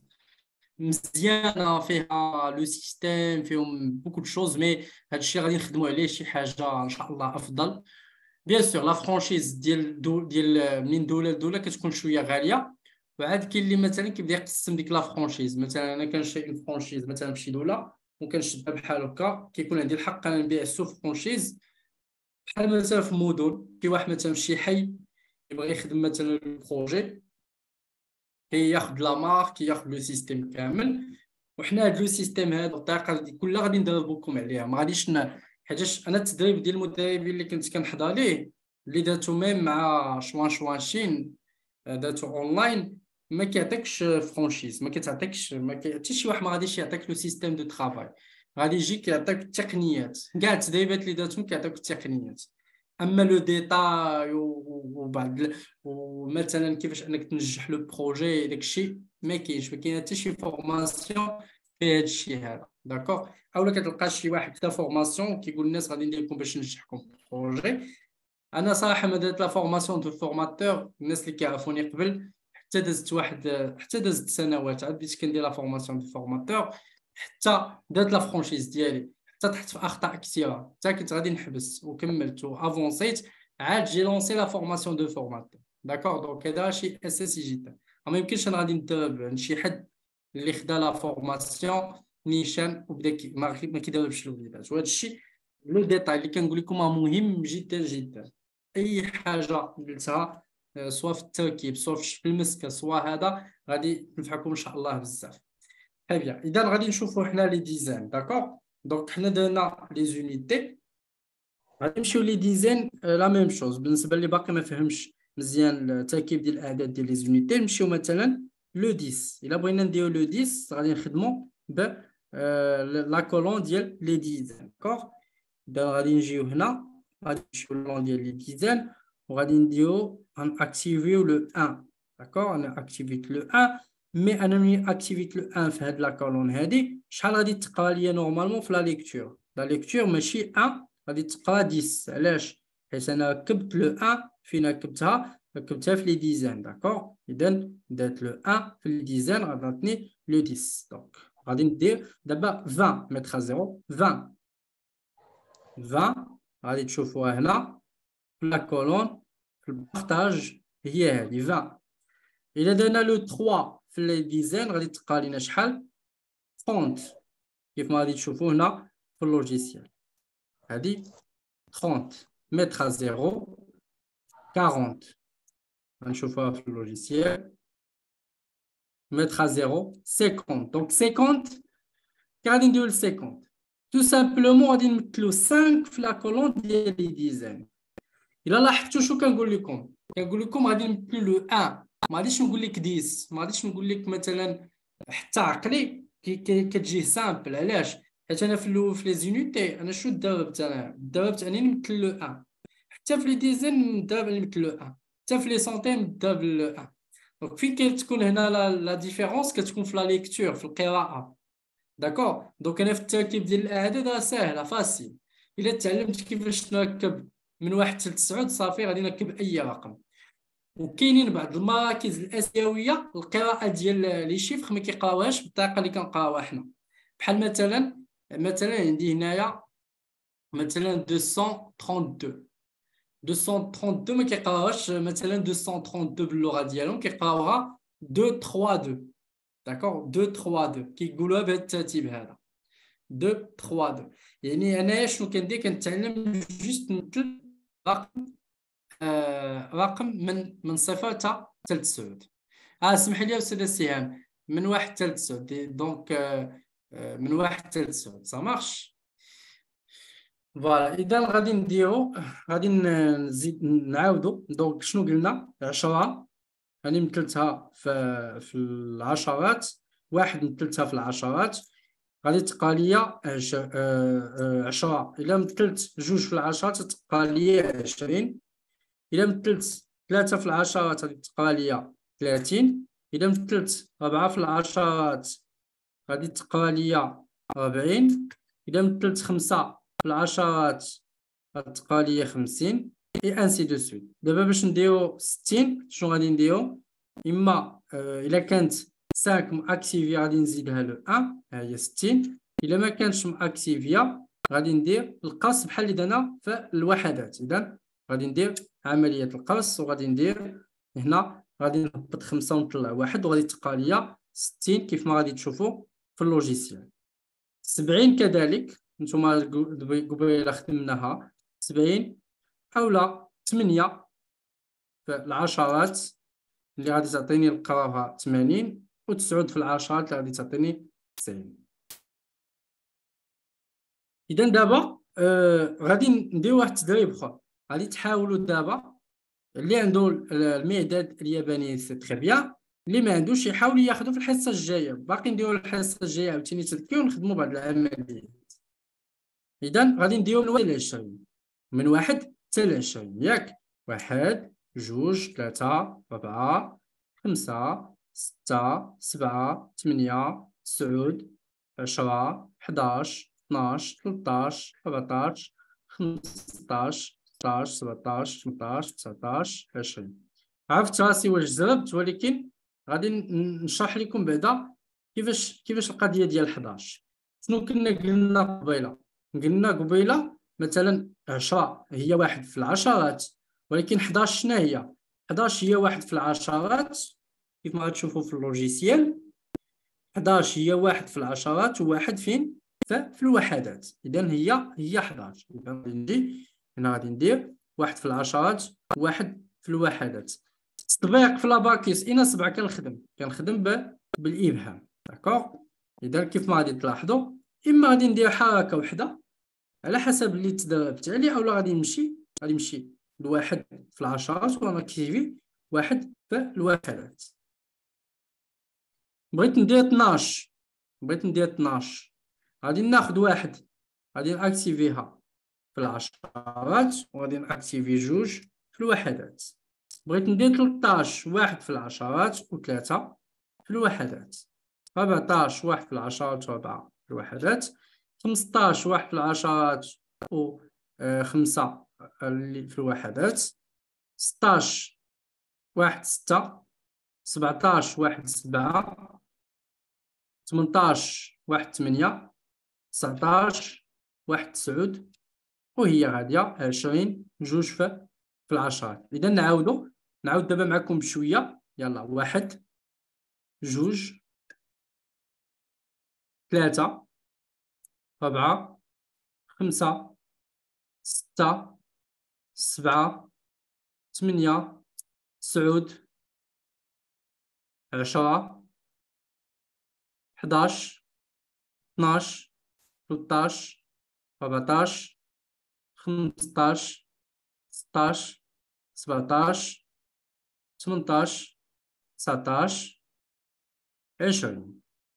S1: مزيانه فيها لو سيستيم فيهم بوكو دو شوز، مي هاد الشيء غادي نخدموا عليه شي حاجه ان شاء الله افضل. بيان سور لا فرانشيز ديال دو ديال منين دوله لدوله كتكون شويه غاليه، وعاد كاين اللي مثلا كيبدا يقسم ديك لا فرانشيز. مثلا انا كنشري اون فرانشيز مثلا فشي دوله وكنشدها بحال هكا، كيكون عندي الحق انا نبيع سو فرانشيز. بحال مثلا في مدن كي واحد مثلا في شي حي يبغي يخدم مثلا البروجي، كياخذ لا مارك كياخذ لو سيستيم كامل، وحنا هاد لو سيستيم هذا الطريقه دي كلها غادي ندربوكم عليها. ما غاديش حيتاش انا التدريب ديال المدربين اللي كنت كنحضر ليه اللي داتو ميم مع شوان شوانشين داتو اونلاين ما كيعطيكش فرانشيز، ما كتعطيكش ما كي... حتى شي واحد ما غاديش يعطيك لو سيستيم دو طرافاي، غادي يجي كيعطيك التقنيات. كاع التدريبات اللي داتهم كيعطيوك التقنيات، اما لو ديتاي وبعض ومثلا كيفاش انك تنجح لو بروجي داكشي ما كاينش، ما كاين حتى شي فورماسيون في هذا الشيء هذا. داكوغ. اولا كتلقى شي واحد حتى فورماسيون كيقول الناس غادي ندير لكم باش ننجحكم في البروجي. انا صراحه ما درت لا فورماسيون دو فورماتور، الناس اللي كيعرفوني قبل حتى دزت واحد حتى دزت سنوات عاد بديت كندير لا فورماسيون دو فورماتور، حتى درت لا فرانشيز ديالي، حتى طحت في اخطاء كثيره، حتى كنت غادي نحبس وكملت وافونسيت، عاد جي لونسي لا فورماسيون دو فورماتور. داكوغ. دونك هذا شيء اساسي جدا. ما يمكنش انا غادي ندرب عند شي حد اللي خدا لا فورماسيون نيشان وبدا ما كيدربش الوليدات. وهذا الشيء لو ديتاي اللي كنقول لكم مهم جدا جدا. اي حاجه قلتها سواء في التركيب سواء في المسكه سواء هذا غادي تنفعكم ان شاء الله بزاف. بيان. اذا غادي نشوفوا حنا لي ديزاين. داكوغ. دونك حنا درنا لي زونيتي، غادي نمشيو لي ديزاين لا ميم شوز. بالنسبه اللي باقي ما فهمش مزيان التركيب ديال الاعداد ديال لي زونيتي، نمشيو مثلا لو عشرة. الا بغينا نديرو لو عشرة غادي نخدموا ب لا كولون ديال لي ديزاين. داكوغ. اذا غادي نجيو هنا غادي نمشيو لون ديال لي ديزان وغادي نديرو غنأكتيفيو لو واحد. داكوغ انا اكتيفيت لو واحد، مي انا ملي اكتيفيت لو واحد في هاد لا كولون هادي شحال غادي تقرا ليا نورمالمون في لا ليكتور؟ لا ليكتور ماشي واحد، غادي تقرا عشرة. علاش؟ حيت انا كبت لو واحد فين كبتها؟ كبتها في لي ديزان. داكوغ اذا درت لو واحد في لي ديزان غادي لو عشرة. دونك غادي ندير دابا عشرين متر زيرو عشرين عشرين غادي تشوفوها هنا في لا كولون في البارطاج هي هذه عشرين. إلا درنا لو ثلاثة في لي ديزان غادي تبقى لينا شحال؟ ثلاثين كيف ما غادي تشوفوا هنا في اللوجيسيال. هذه ثلاثين متر زيرو أربعين غنشوفوها في اللوجيسيال متر زيرو خمسين. دونك خمسين غادي نديرو ل خمسين تو سامبلومون غادي نمثلو خمسة في لا كولون ديال لي ديزان. إلا لاحظتوا شنو كنقول لكم؟ كنقول لكم غادي نمثلو لو واحد، ما غاديش نقول لك عشرة، ما غاديش نقول لك مثلا حتى عقلي كتجيه سامبل. علاش؟ حيت انا في الاول في لي زونيتي انا شنو دربت؟ انا دربت انني نمثل لو واحد، حتى في لي ديزاين ندرب نمثل لو واحد، حتى في لي سونتين ندرب لو واحد. دونك فين كتكون هنا لا, لا ديفيرونس كتكون في لا ليكتور في القراءه. داكور. دونك انا في التركيب ديال الاعداد راه ساهله فاسي. الا تعلمت كيفاش نركب من واحد حتى لتسعود صافي غادي نركب اي رقم. وكاينين بعض المراكز الاسيويه القراءه ديال لي شيفر ما كيقراوهاش بالطريقه اللي كنقراوها حنا. بحال مثلا مثلا عندي هنايا مثلا مئتين وثلاثة وثلاثين ما كيقراوهاش مثلا مئتين وثلاثة وثلاثين باللغه ديالهم، كيقراوها اثنين ثلاثة اثنين. داكور اثنين ثلاثة اثنين كيقولوها بهذا الترتيب هذا اثنين ثلاثة اثنين. يعني انايا شنو كندير؟ كنتعلم جوست نمثل رقم آه رقم من من صفر حتى تسعود. اه اسمح لي استاذ سهام، من واحد حتى تسعود. دونك آه من واحد حتى تسعود سا مارش. فوالا اذا غادي نديرو غادي نزيد نعاودو. دونك شنو قلنا؟ عشرة يعني مثلتها في في العشرات، واحد مثلتها في العشرات غادي تبقى ليا عشرة. الا مثلت جوج في العشرات تبقى ليا عشرين. إلا مثلت ثلاثة في العشرات غادي تبقى ليا ثلاثين. إلا مثلت ربعة في العشرات غادي تبقى ليا أربعين. إلا مثلت خمسة في العشرات غادي تبقى ليا خمسين إي أنسي دو سويت. دابا باش نديرو ستين شنو غادي نديرو؟ إما آه إلا كانت خمسة مأكتيفيا غادي نزيدها لو واحد ها هي ستين. إلا ما كانتش مأكتيفيا غادي ندير القص بحال اللي درنا في الوحدات. إذا غادي ندير عملية القص وغادي ندير هنا غادي نهبط خمسة ونطلع واحد وغادي تبقى ليا ستين كيف ما غادي تشوفوا في اللوجيسيال. سبعين كذلك نتوما قبيله خدمناها سبعين أولا ثمانية في العشرات اللي غادي تعطيني نقراوها ثمانين وتسعود في العشرات اللي غادي تعطيني تسعين. إذا دابا آه غادي ندير واحد التدريب اخر. غادي تحاولوا دابا اللي عنده المعداد الياباني سي تري بيان، اللي ما عندوش يحاول ياخذوا في الحصه الجايه. باقي نديروا الحصه الجايه عاوتاني تذكير ونخدموا بعض العمليات. اذا غادي نديروا الواحد لعشرين من واحد حتى لعشرين ياك. واحد جوج ثلاثة ربعة خمسة ستة سبعة ثمانية تسعود عشرة حداش اثناش ثلاثطاش أربعطاش خمسطاش ستاش سبعطاش ثمنطاش تسعطاش عشرين. عرفت راسي واش زربت، ولكن غادي نشرح لكم بعدا كيفاش كيفاش القضيه ديال حداش. شنو كنا قلنا قبيله؟ قلنا قبيله مثلا عشرة هي واحد في العشرات، ولكن حداش شنو هي؟ حداش هي واحد في العشرات كيف ما غتشوفوا في اللوجيسيال. حداش هي واحد في العشرات وواحد فين؟ في الوحدات. اذا هي هي حداش. اذا غادي هنا غادي ندير واحد في العشرات وواحد في الوحدات. التطبيق في لاباكيس اين سبعة كنخدم كنخدم بالابهام. داكوغ. اذا كيف ما غادي تلاحظوا اما غادي ندير حركه وحده على حسب اللي تدربت عليه، اولا غادي نمشي غادي نمشي لواحد في العشرات ونكتيفي واحد في الوحدات. بغيت ندير اثناش بغيت ندير اثناش غادي ناخذ واحد غادي ناكتيفيها في العشرات وغادي نأكتيفي جوج في الوحدات. بغيت ندير تلطاش واحد في العشرات وثلاثة في الوحدات، ربعطاش واحد في العشرات وربعة في الوحدات، خمسطاش واحد في العشرات وخمسة في الوحدات، ستاش واحد ستة، سبعطاش واحد سبعة، تمنطاش واحد تمنية، تسعطاش واحد تسعود، وهي غادية عشرين جوج في في العشرات. إذا نعاودو نعاود دابا معكم بشوية. يلا واحد جوج ثلاثة ربعة خمسة ستة سبعة ثمانية تسعود عشرة حداش اثناش ثلطاش ربعطاش خمسطاش ستاش سبعطاش ثمنطاش تسعطاش عشرين.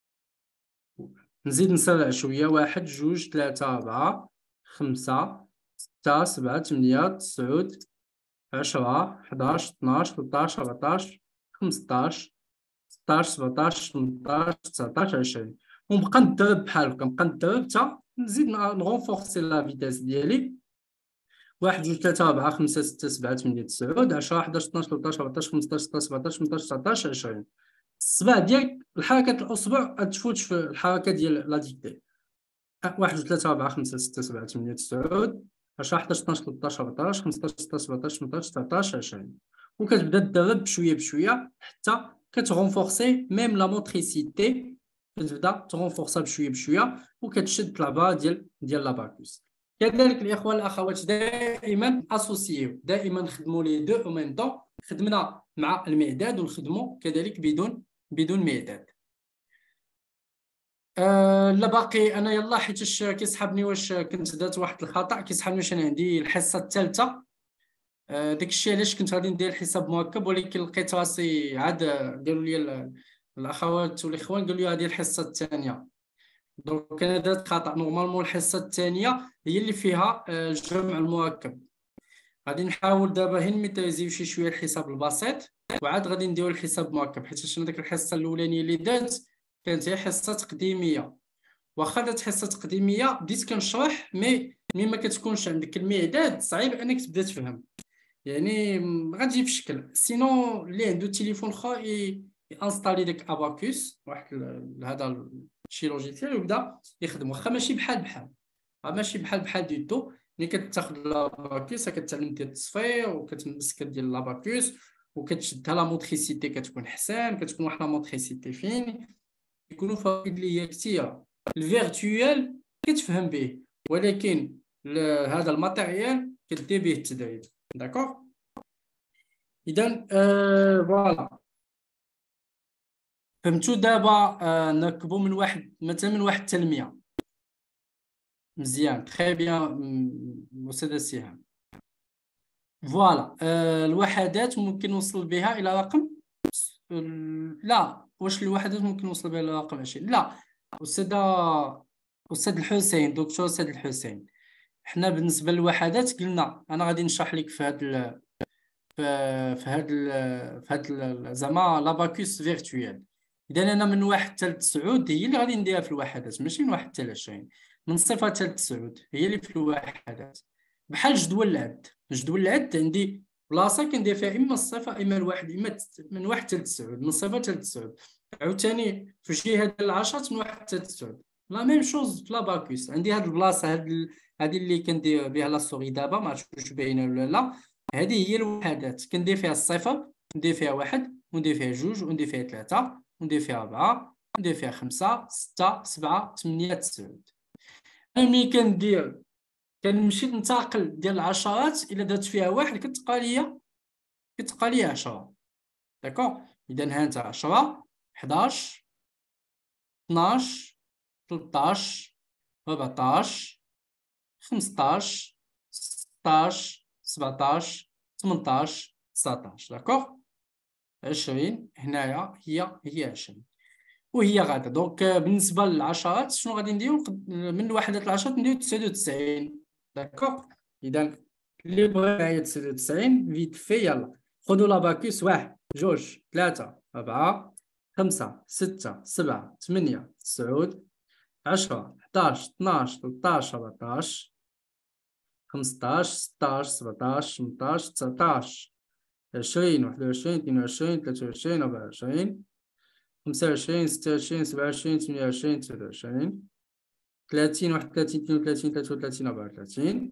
S1: نزيد نسرع شوية. واحد جوج ثلاثة أربعة خمسة ستة سبعة ثمانية تسعود عشرة حداش اثناش ثلطاش ربعطاش خمسطاش ستاش سبعطاش ثمنطاش تسعطاش عشرين. ونبقى ندرب بحال هكا، نبقى ندرب حتى نزيد نغونفورسي لا فيتاس ديالي. واحد جوج ثلاثة أربعة خمسة ستة سبعة ثمانية تسعود عشرة حداش اثناش ثلطاش ربعطاش خمسطاش ستاش سبعطاش ثمنطاش تسعطاش عشرين. الصباع ديالك الحركات الأصبع غتفوت في الحركة ديال لا ديكتي. واحد جوج ثلاثة أربعة خمسة ستة سبعة ثمانية تسعود عشرة حداش اثناش ثلطاش ربعطاش خمسطاش ستة سبعطاش ثمنطاش تسعطاش عشرين. وكتبدا تدرب بشويه بشويه حتى كتغونفورسي ميم لا موتريسيتي، كتبدا تغونفورسا بشويه بشويه وكتشد العباره ديال ديال لاباكوس. كذلك الاخوان الاخوات دائما اسوسيو، دائما نخدموا لي دو او ميم طون. خدمنا مع المعداد ونخدموا كذلك بدون بدون معداد. أه لا باقي انا يلا حيتاش كيسحبني واش كنت درت واحد الخطا، كيسحبني واش انا عندي الحصه الثالثه. أه داكشي علاش كنت غادي ندير الحساب مركب، ولكن لقيت راسي عاد قالوا لي الاخوات والاخوان قالوا لي هذه الحصه الثانيه. دونك انا درت خطا. نورمالمون الحصه الثانيه هي اللي فيها الجمع المركب. غادي نحاول دابا هي نميتريزيو شي شويه الحساب البسيط وعاد غادي نديرو الحساب المركب، حيت انا ديك الحصه الاولانيه اللي درت كانت هي حصه تقديميه. واخا درت حصه تقديميه بديت كنشرح، مي مي ما كتكونش عندك المعداد صعيب انك تبدا تفهم، يعني غتجي في شكل. سينو اللي عنده تليفون خا انستالي داك اباكوس واحد هذا شي لوجيسيال ويبدا يخدم، واخا ماشي بحال بحال ماشي بحال بحال دي تو. ملي كتاخذ لاباكوس كتعلم ديال التصفير وكتمسك ديال لاباكوس وكتشدها لا موتريسيتي كتكون حسان، كتكون واحد لا موتريسيتي فين يكونوا فايد اللي هي كثيره. الفيرتوال كتفهم به، ولكن هذا الماتيريال كدير به التدريب. داكوغ. اذا فوالا فهمتوا دابا. آه نركبوا من واحد مثلا من واحد حتى لمية. مزيان تري بيان استاذ سهام. فوالا آه الوحدات ممكن نوصل بها الى رقم لا واش الوحدات ممكن نوصل بها الى رقم عشرين؟ لا استاذ استاذ الحسين، دكتور استاذ الحسين، حنا بالنسبه للوحدات قلنا انا غادي نشرح لك في هذا في هذا في هذا زعما لاباكوس فيرتوال. اذا انا من واحد حتى لتسعود هي اللي غادي نديرها في الوحدات، ماشي من واحد حتى لعشرين. من صفر حتى لتسعود هي اللي في الوحدات، بحال جدول العد. جدول العد عندي بلاصه كندير فيها اما الصفر اما الواحد، اما من واحد حتى لتسعود، من صفر حتى لتسعود. عاوتاني في الجهه ديال العشرات من واحد حتى لتسعود. لا ميم شوز في لاباكوس عندي هاد البلاصه هاد هذه اللي كندير بها لا سوري دابا، ما عرفتش واش باينه ولا لا. هذه هي الوحدات، كندير فيها الصفر ندير فيها واحد وندير فيها جوج وندير فيها ثلاثة وندير فيها أربعة وندير فيها خمسة ستة سبعة ثمانية تسعود. ملي كندير كنمشي ننتقل ديال العشرات إلا درت فيها واحد كتبقى ليا كتبقى ليا عشرة. داكوغ. إذا ها أنت عشرة حداش اثناش ثلطاش ربعطاش خمسطاش ستاش سبعطاش ثمنطاش تسعطاش. داكوغ. عشرين هنايا هي هي عشرين وهي غادا. دونك بالنسبه للعشرات شنو غادي نديرو؟ من الوحدات العشرات نديرو تسعة وتسعين داكوغ. اذا اللي بغى معايا تسعود وتسعين فيت في يلا خذوا لاباكوس. واحد جوج ثلاثة أربعة خمسة ستة سبعة ثمانية تسعود عشرة حداش اثناش ثلاثطاش أربعطاش خمسطاش ستاش سبعطاش ثمنطاش تسعطاش عشرين واحد وعشرين اثنين وعشرين ثلاثة وعشرين أربعة وعشرين خمسة وعشرين ستة وعشرين سبعة وعشرين ثمانية وعشرين تسعة وعشرين ثلاثين واحد وثلاثين اثنين وثلاثين ثلاثة وثلاثين أربعة وثلاثين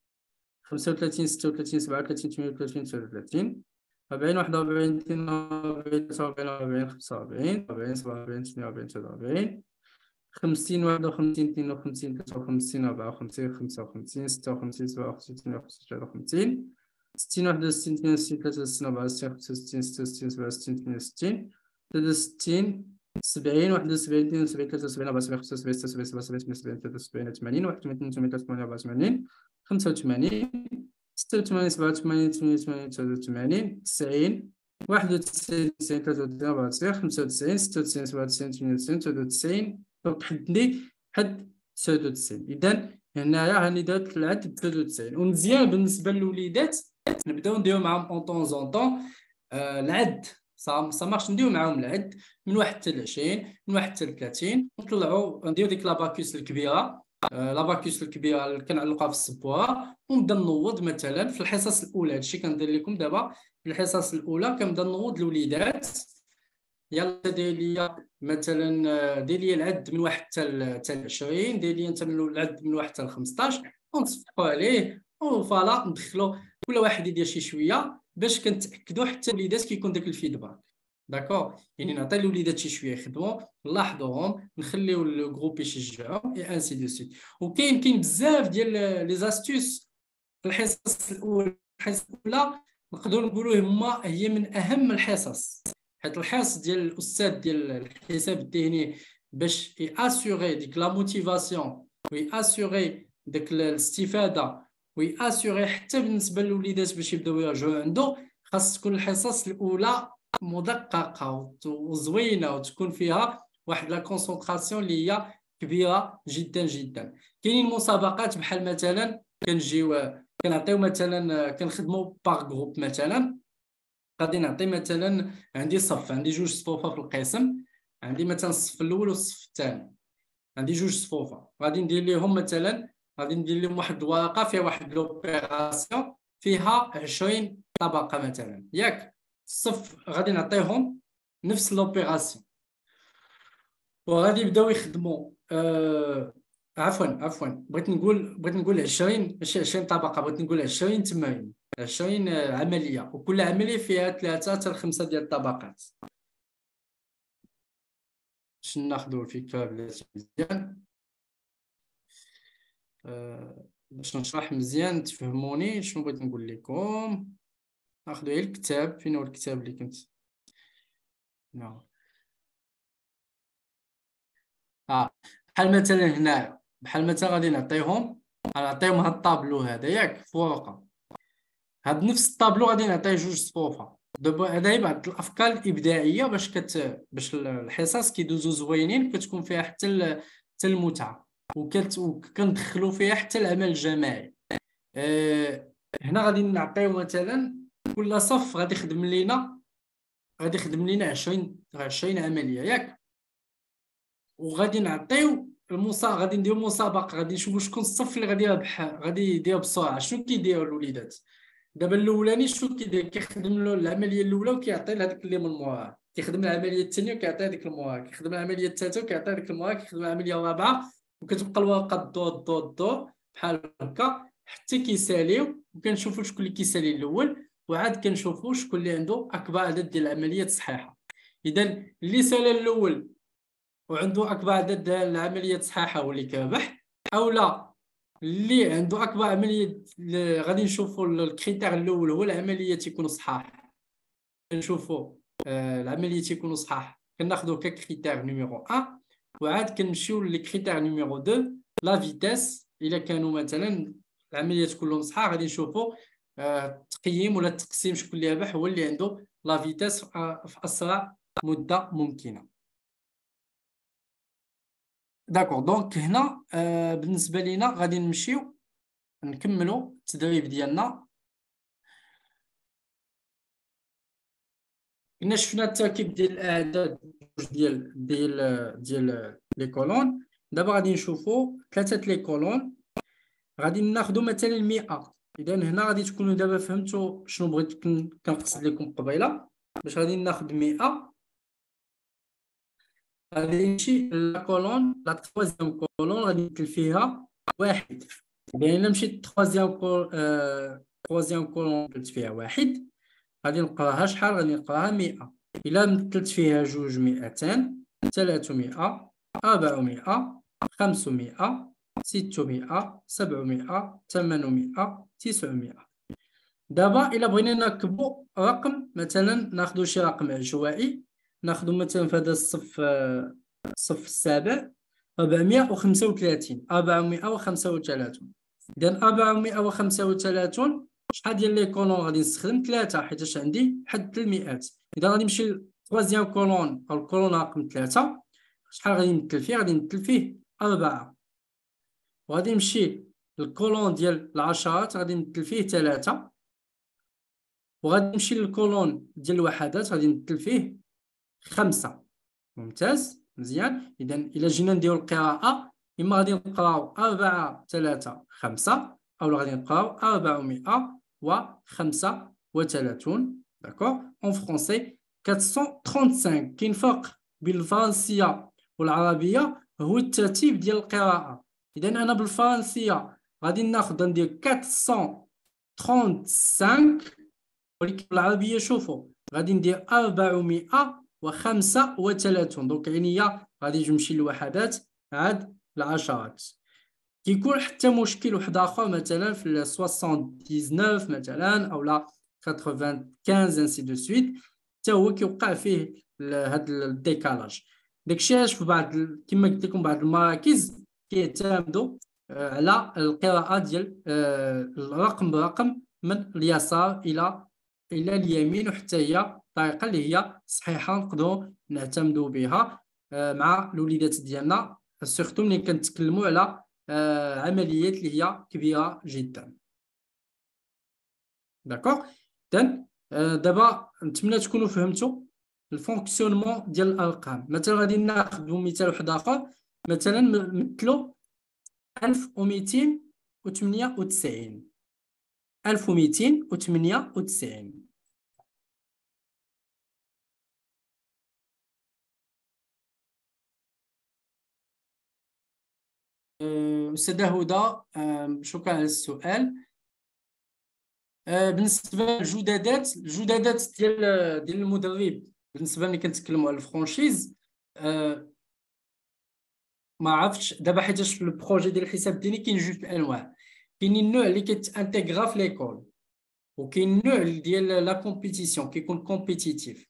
S1: خمسة وثلاثين ستة وثلاثين سبعة وثلاثين ثمانية وثلاثين تسعة وثلاثين أربعين واحد وأربعين اثنين وأربعين ثلاثة وأربعين أربعين خمسة وأربعين أربعين سبعة وأربعين ثمانية وأربعين تسعة وأربعين خمسين واحد وخمسين اثنين وخمسين ثلاثة وخمسين أربعة وخمسين خمسة وخمسين ستة وخمسين سبعة وخمسين ثمانية وخمسين تسعة وخمسين ستين واحد وستين اثنين وستين ثلاثة وستين أربعة وستين خمسة وستين ستة وستين سبعة وستين ثمانية وستين ثلاثة وستين سبعين واحد وسبعين اثنين وسبعين ثلاثة وسبعين أربعة وسبعين خمسة وسبعين ستة وسبعين سبعة وسبعين ثمانية وسبعين ثلاثة وسبعين ثمانين واحد وثمانين اثنين وثمانين ثلاثة وثمانين أربعة وثمانين خمسة وثمانين ستة وثمانين سبعة وثمانين ثمانية وثمانين تسعة وثمانين تسعين واحد وتسعين تسعين ثلاثة وتسعين أربعة وتسعين خمسة وتسعين ستة وتسعين سبعة وتسعين ثمانية وتسعين تسعة وتسعين حدني حد تسعة وتسعين. إذا هنايا راني درت العد تسعة وتسعين. ومزيان بالنسبة للوليدات نبداو نديرو معاهم اون طون زون طون العد صا مارش نديرو معاهم العد من واحد حتى لعشرين من واحد حتى لثلاثين نطلعو نديرو ديك لاباكوس الكبيرة لاباكوس الكبيرة اللي كنعلقوها في السبورة ونبدا نوض مثلا في الحصص الأولى. هادشي كندير لكم دابا في الحصص الأولى كنبدا نوض الوليدات. يلا دير ليا مثلا دير ليا العد من واحد حتى لعشرين دير ليا انت العد من واحد حتى لخمسطاش ونصفقوا عليه وفوالا ندخلو كل واحد يدير شي شويه باش كنتاكدوا حتى الوليدات كيكون داك الفيدباك. داكور يعني نعطي الوليدات شي شويه يخدموا نلاحظوهم نخليو الجروب يشجعوا اي انسي دو سيت. وكاين كاين بزاف ديال لي زاستوس في الحصص الاولى. الحصص الاولى نقدروا نقولوا هما هي من اهم الحصص حيت الحصص ديال الاستاذ ديال الحساب الذهني باش ياسيغي ديك لا موتيفاسيون وياسيغي داك الاستفاده وياسيغي حتى بالنسبه للوليدات باش يبداو يرجعوا عنده. خاص تكون الحصص الاولى مدققه وزوينه وتكون فيها واحد لا كونسونطراسيون اللي هي كبيره جدا جدا. كاينين مسابقات بحال مثلا كنجيو كنعطيو مثلا كنخدموا باغ جروب. مثلا غادي نعطي مثلا عندي صف عندي جوج صفوفه في القسم عندي مثلا الصف الاول والصف الثاني عندي جوج صفوفه غادي ندير لهم مثلا غادي ندير لهم واحد الورقه فيها واحد لوبيراسيون فيها عشرين طبقه مثلا ياك. الصف غادي نعطيهم نفس لوبيراسيون وغادي يبداو يخدموا أه... عفوا عفوا بغيت نقول بغيت نقول عشرين ماشي عشرين طبقه بغيت نقول عشرين تمارين عشرين عمليه وكل عمليه فيها ثلاثه حتى خمسه ديال الطبقات. باش ناخذوا الفكره بلاتي مزيان أه... باش نشرح مزيان تفهموني شنو بغيت نقول لكم. ناخذوا غير الكتاب. فين هو الكتاب اللي كنت نعم اه بحال مثلا هنا بحال مثلا غادي نعطيهم غنعطيهم هاد الطابلو هذا ياك في ورقه. هاد نفس الطابلو غادي نعطيه جوج صفوفه. دابا هذا هي بعض الافكار الابداعيه باش كت باش الحصص كيدوزو زوينين كتكون فيها حتى ال... حتى المتعه وكت وكندخلوا فيها حتى العمل الجماعي. أه... هنا غادي نعطيو مثلا كل صف غادي يخدم لينا غادي يخدم لينا عشرين عشرين عمليه ياك. وغادي نعطيو المسا غادي نديرو مسابقه غادي نشوفوا شكون الصف اللي غادي يربح غادي يدير بسرعه. شنو كيديروا الوليدات دابا الاولاني شنو كيدير كيخدم له العمليه الاولى وكيعطي لهذاك اللي من موراها كيخدم العمليه الثانيه وكيعطي هذيك المورا كيخدم العمليه الثالثه وكيعطي هذيك المورا كيخدم العمليه الرابعه وكتبقى الورقه دور دور دور بحال هكا حتى كيساليو وكنشوفوا شكون اللي كيسالي الاول وعاد كنشوفوا شكون اللي عنده اكبر عدد ديال العمليات صحيحه. اذا اللي سال الاول وعنده اكبر عدد ديال العمليات صحيحه هو اللي كيربح اولا اللي عنده اكبر عمليه. غادي نشوفوا الكريتير الاول هو العمليه تيكون صحاح كنشوفوا آه العمليه تيكونوا صحاح كناخذوا ككريتير نيميرو واحد وعاد كنمشيو للكريتير نيميرو اثنين لا فيتاس. الا كانوا مثلا العمليات كلهم صحاح غادي نشوفوا آه التقييم ولا التقسيم شكون اللي ربح هو اللي عنده لا فيتاس في اسرع مده ممكنه. داكور دونك هنا آه بالنسبه لينا غادي نمشيو نكملوا التدريب ديالنا. كنا شفنا التركيب ديال الاعداد ديال ديال ديال لي كولون. دابا غادي نشوفوا ثلاثه لي كولون. غادي ناخذوا مثلا مئة. اذا هنا غادي تكونوا دابا فهمتوا شنو بغيت كنقصد لكم قبيله. باش غادي ناخذ مئة، غادي نمشي لا كولون لا تروازيام كولون غادي ندير فيها واحد. اذا الا مشيت تروازيام كولون آه تروازيام كولون درت فيها واحد، غادي نقراها شحال؟ غادي نقراها مئة. الا مثلت فيها جوج مئتين، ثلاثمائة، أربعمائة، خمسمائة، ستمائة، سبعمائة، ثمانمائة، تسعمائة. دابا الا بغينا نركبوا رقم، مثلا ناخذ شي رقم عشوائي، ناخذ مثلا في هذا الصف الصف السابع أربعمائة وخمسة وثلاثين، أربعمائة وخمسة وثلاثين. اذا أربعمائة وخمسة وثلاثين شحال ديال لي كولون غادي نستخدم؟ ثلاثة، حيت عندي حد المئات. اذا غادي نمشي للتروازيام كولون او الكولون رقم ثلاثة، شحال غادي نمثل فيه؟ غادي نمثل فيه أربعة. وغادي نمشي للكولون ديال العشرات، غادي نمثل فيه ثلاثة. وغادي نمشي للكولون ديال الوحدات، غادي نمثل فيه خمسة. ممتاز، مزيان. اذا الا جينا نديرو القراءه، اما غادي نقراو أربعة ثلاثة خمسة، او غادي نقراو أربعمائة وخمسة وثلاثين. داكوغ. اون فرونسي أربعمائة وخمسة وثلاثين. كاين فرق بين الفرنسيه والعربيه هو الترتيب ديال القراءه. اذا انا بالفرنسيه غادي ناخذ ندير أربعمائة وخمسة وثلاثين، ولكن بالعربيه شوفوا غادي ندير أربعمائة وخمسة وثلاثين. دونك يعني هي غادي نمشي للوحدات عاد العشرات. كيكون حتى مشكل واحد اخر مثلا في تسعة وسبعين مثلا او لا خمسة وثمانين انسي دو سويت، حتى هو كيوقع فيه هذا الديكالاج. داكشي علاش في بعض كما قلت لكم بعض المراكز كيعتمدوا على القراءه ديال الرقم برقم من اليسار الى الى اليمين، وحتى هي الطريقه اللي هي صحيحه نقدروا نعتمدوا بها مع الوليدات ديالنا، سورتو ملي كنتكلموا على عمليات اللي هي كبيره جدا. داكوغ. اذا دابا نتمنى تكونوا فهمتوا الفونكسيونمون ديال الارقام. مثلا غادي ناخذ مثال واحد اخر، مثلا مثلوا ألف ومئتين وثمانية وتسعين. ألف ومئتين وثمانية وتسعين. أستاذة هدى، شكرا على السؤال. بالنسبة للجدادات، الجدادات ديال ديال المدرب، بالنسبة ملي كنتكلموا على الفرانشيز، ما عرفتش دابا حيتاش في البروجي ديال الحساب الديني كاين جوج الانواع. كاين النوع اللي كيتانتيغرا في ليكول، وكاين النوع ديال لا كومبيتيسيون كيكون كومبيتيتيف.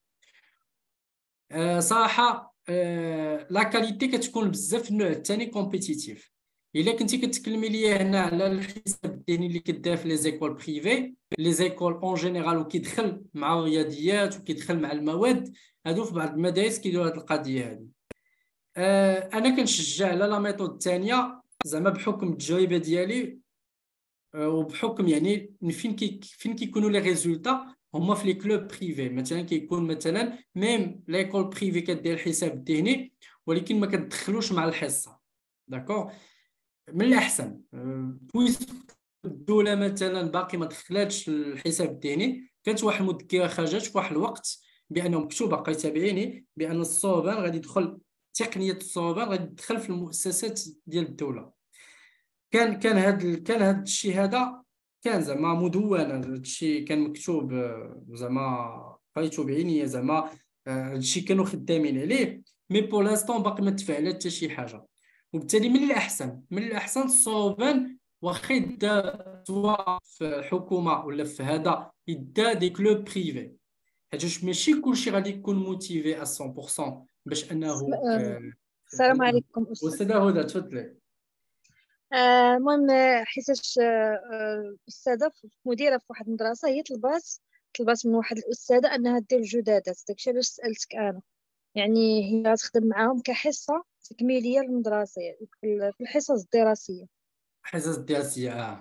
S1: صراحة لا كاليتي كتكون بزاف في النوع الثاني كومبيتيتيف. الا كنتي كتكلمي لي هنا على الحساب الديني اللي كدار في لي زيكول بريفي، لي زيكول اون جينيرال، وكيدخل مع الرياضيات وكيدخل مع المواد، هادو في بعض المدارس كيديروا هاد القضيه هادي. أه انا كنشجع على لا ميثود الثانيه، زعما بحكم التجربه ديالي أه وبحكم يعني فين كي فين كيكونوا لي ريزولطا هما في لي كلوب بريفي. مثلا كيكون مثلا ميم ليكول بريفي كدير الحساب الذهني ولكن ما كتدخلوش مع الحصه. داكوغ. من الاحسن بويس الدوله مثلا باقي ما دخلاتش الحساب الذهني، كانت واحد المذكره خرجت في واحد الوقت بانه مكتوب، بقى تابعيني، بان الصوبان غادي يدخل تقنيه الصوبان غادي تدخل في المؤسسات ديال الدوله. كان كان هذا كان هذا الشيء هذا كان زعما مدون، هذا الشيء كان مكتوب زعما قريتو بعينيا، زعما هذا الشيء كانوا خدامين عليه، مي بور لانستون باقي ما تفعلت حتى شي حاجه. وبالتالي من الاحسن من الاحسن الصوبان واخا يدا سواء في الحكومه ولا في هذا يدا دي كلوب بريفي، حيت ماشي كلشي غادي يكون موتيفي مية بالمية باش انه.
S5: السلام عليكم
S1: استاذه هدى تفضلي.
S5: المهم حيتاش الاستاذه مديره في واحد المدرسه، هي طلبات طلبات من واحد الاستاذه انها دير الجدادات. داكشي علاش سالتك انا، يعني هي غتخدم معاهم كحصه تكميليه للمدرسه، يعني في الحصص الدراسيه.
S1: الحصص الدراسيه اه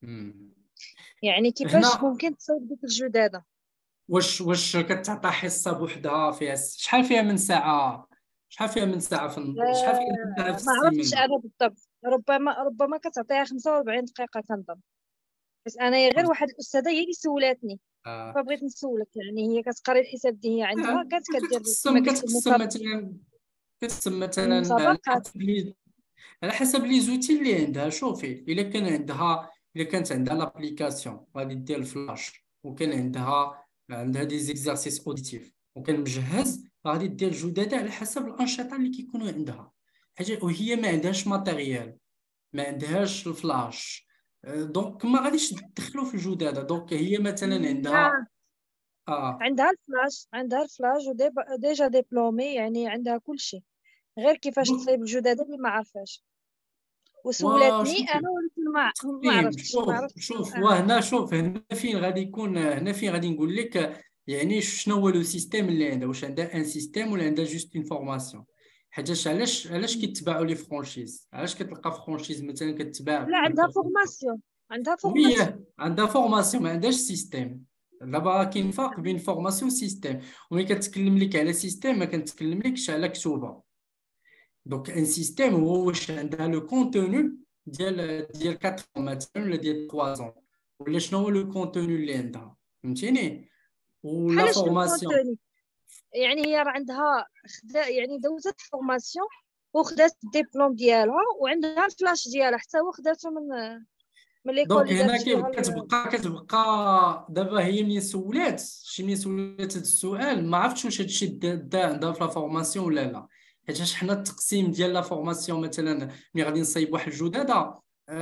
S5: يعني كيفاش ممكن تصاوب ديك الجداده؟
S1: واش واش كتعطى حصه بوحدها فيها شحال فيها من ساعه شحال فيها من ساعه في شحال فيها من ساعه في
S5: ما عرفتش
S1: السيمانه؟
S5: انا بالضبط، ربما ربما كتعطيها خمسة وأربعين دقيقه كنظن، بس انا غير واحد الاستاذه هي اللي سولاتني
S1: آه.
S5: فبغيت نسولك. يعني هي كتقري الحساب ديالي عندها
S1: آه.
S5: كانت كدير
S1: كتقسم
S5: كما قلت
S1: كتقسم
S5: المسابقات
S1: مثلا كتقسم مثلا على
S5: المسابقات
S1: حسب لي على حسب لي زوتي اللي عندها. شوفي الا كان عندها الا كانت عندها لابليكاسيون غادي دير الفلاش، وكان عندها عندها دي زيكزارسيس اوديتيف، وكان مجهز غادي دير الجدادة على حسب الانشطه اللي كيكونوا عندها. حاجه وهي ما عندهاش ماتيريال، ما عندهاش الفلاش، دونك ما غاديش تدخلوا في الجدادة. دونك هي مثلا عندها اه
S5: عندها الفلاش عندها الفلاش وديجا ديبلومي، يعني عندها كل شيء، غير كيفاش تصايب الجدادة اللي ما عارفاش. وسولاتني
S1: وشوفي
S5: انا ولكن ما ما
S1: فين
S5: عرفتش ما
S1: شوف
S5: عرفتش
S1: شوف
S5: آه.
S1: وهنا شوف هنا فين غادي يكون هنا فين غادي نقول لك يعني شنو هو لو سيستيم اللي عندها، واش عندها ان سيستيم ولا عندها جوست اون فورماسيون. حاجه علاش علاش كيتباعوا لي فرانشيز، علاش كتلقى فرانشيز مثلا كتباع
S5: لا عندها فورماسيون عندها فورماسيون
S1: وي عندها فورماسيون ما عندهاش سيستيم. دابا كاين فرق بين فورماسيون وسيستيم، وملي كتكلم لك على سيستيم ما كنتكلم لكش على كتوبه. دونك ان سيستيم هو واش عندها لو كونتوني ديال ديال أربعة مثلا ولا ديال ثلاثة ولا شنو هو لو كونتوني اللي عندها، فهمتيني؟ ولا
S5: بحال شنو
S1: فورماسيون.
S5: كونتوني؟ يعني هي راه عندها خدا يعني دوزت فورماسيون وخدات الدبلوم ديالها وعندها الفلاش ديالها حتى هو خداته من من ليكول
S1: دونك
S5: اللي
S1: هنا
S5: دارت
S1: كيف
S5: فيها
S1: كتبقى كتبقى دابا هي ملي سولات شي ملي سولات هذا السؤال ما عرفتش واش هادشي دا عندها في لا فورماسيون ولا لا. حيت حنا التقسيم ديال لا فورماسيون مثلا ملي غادي نصايب واحد الجداده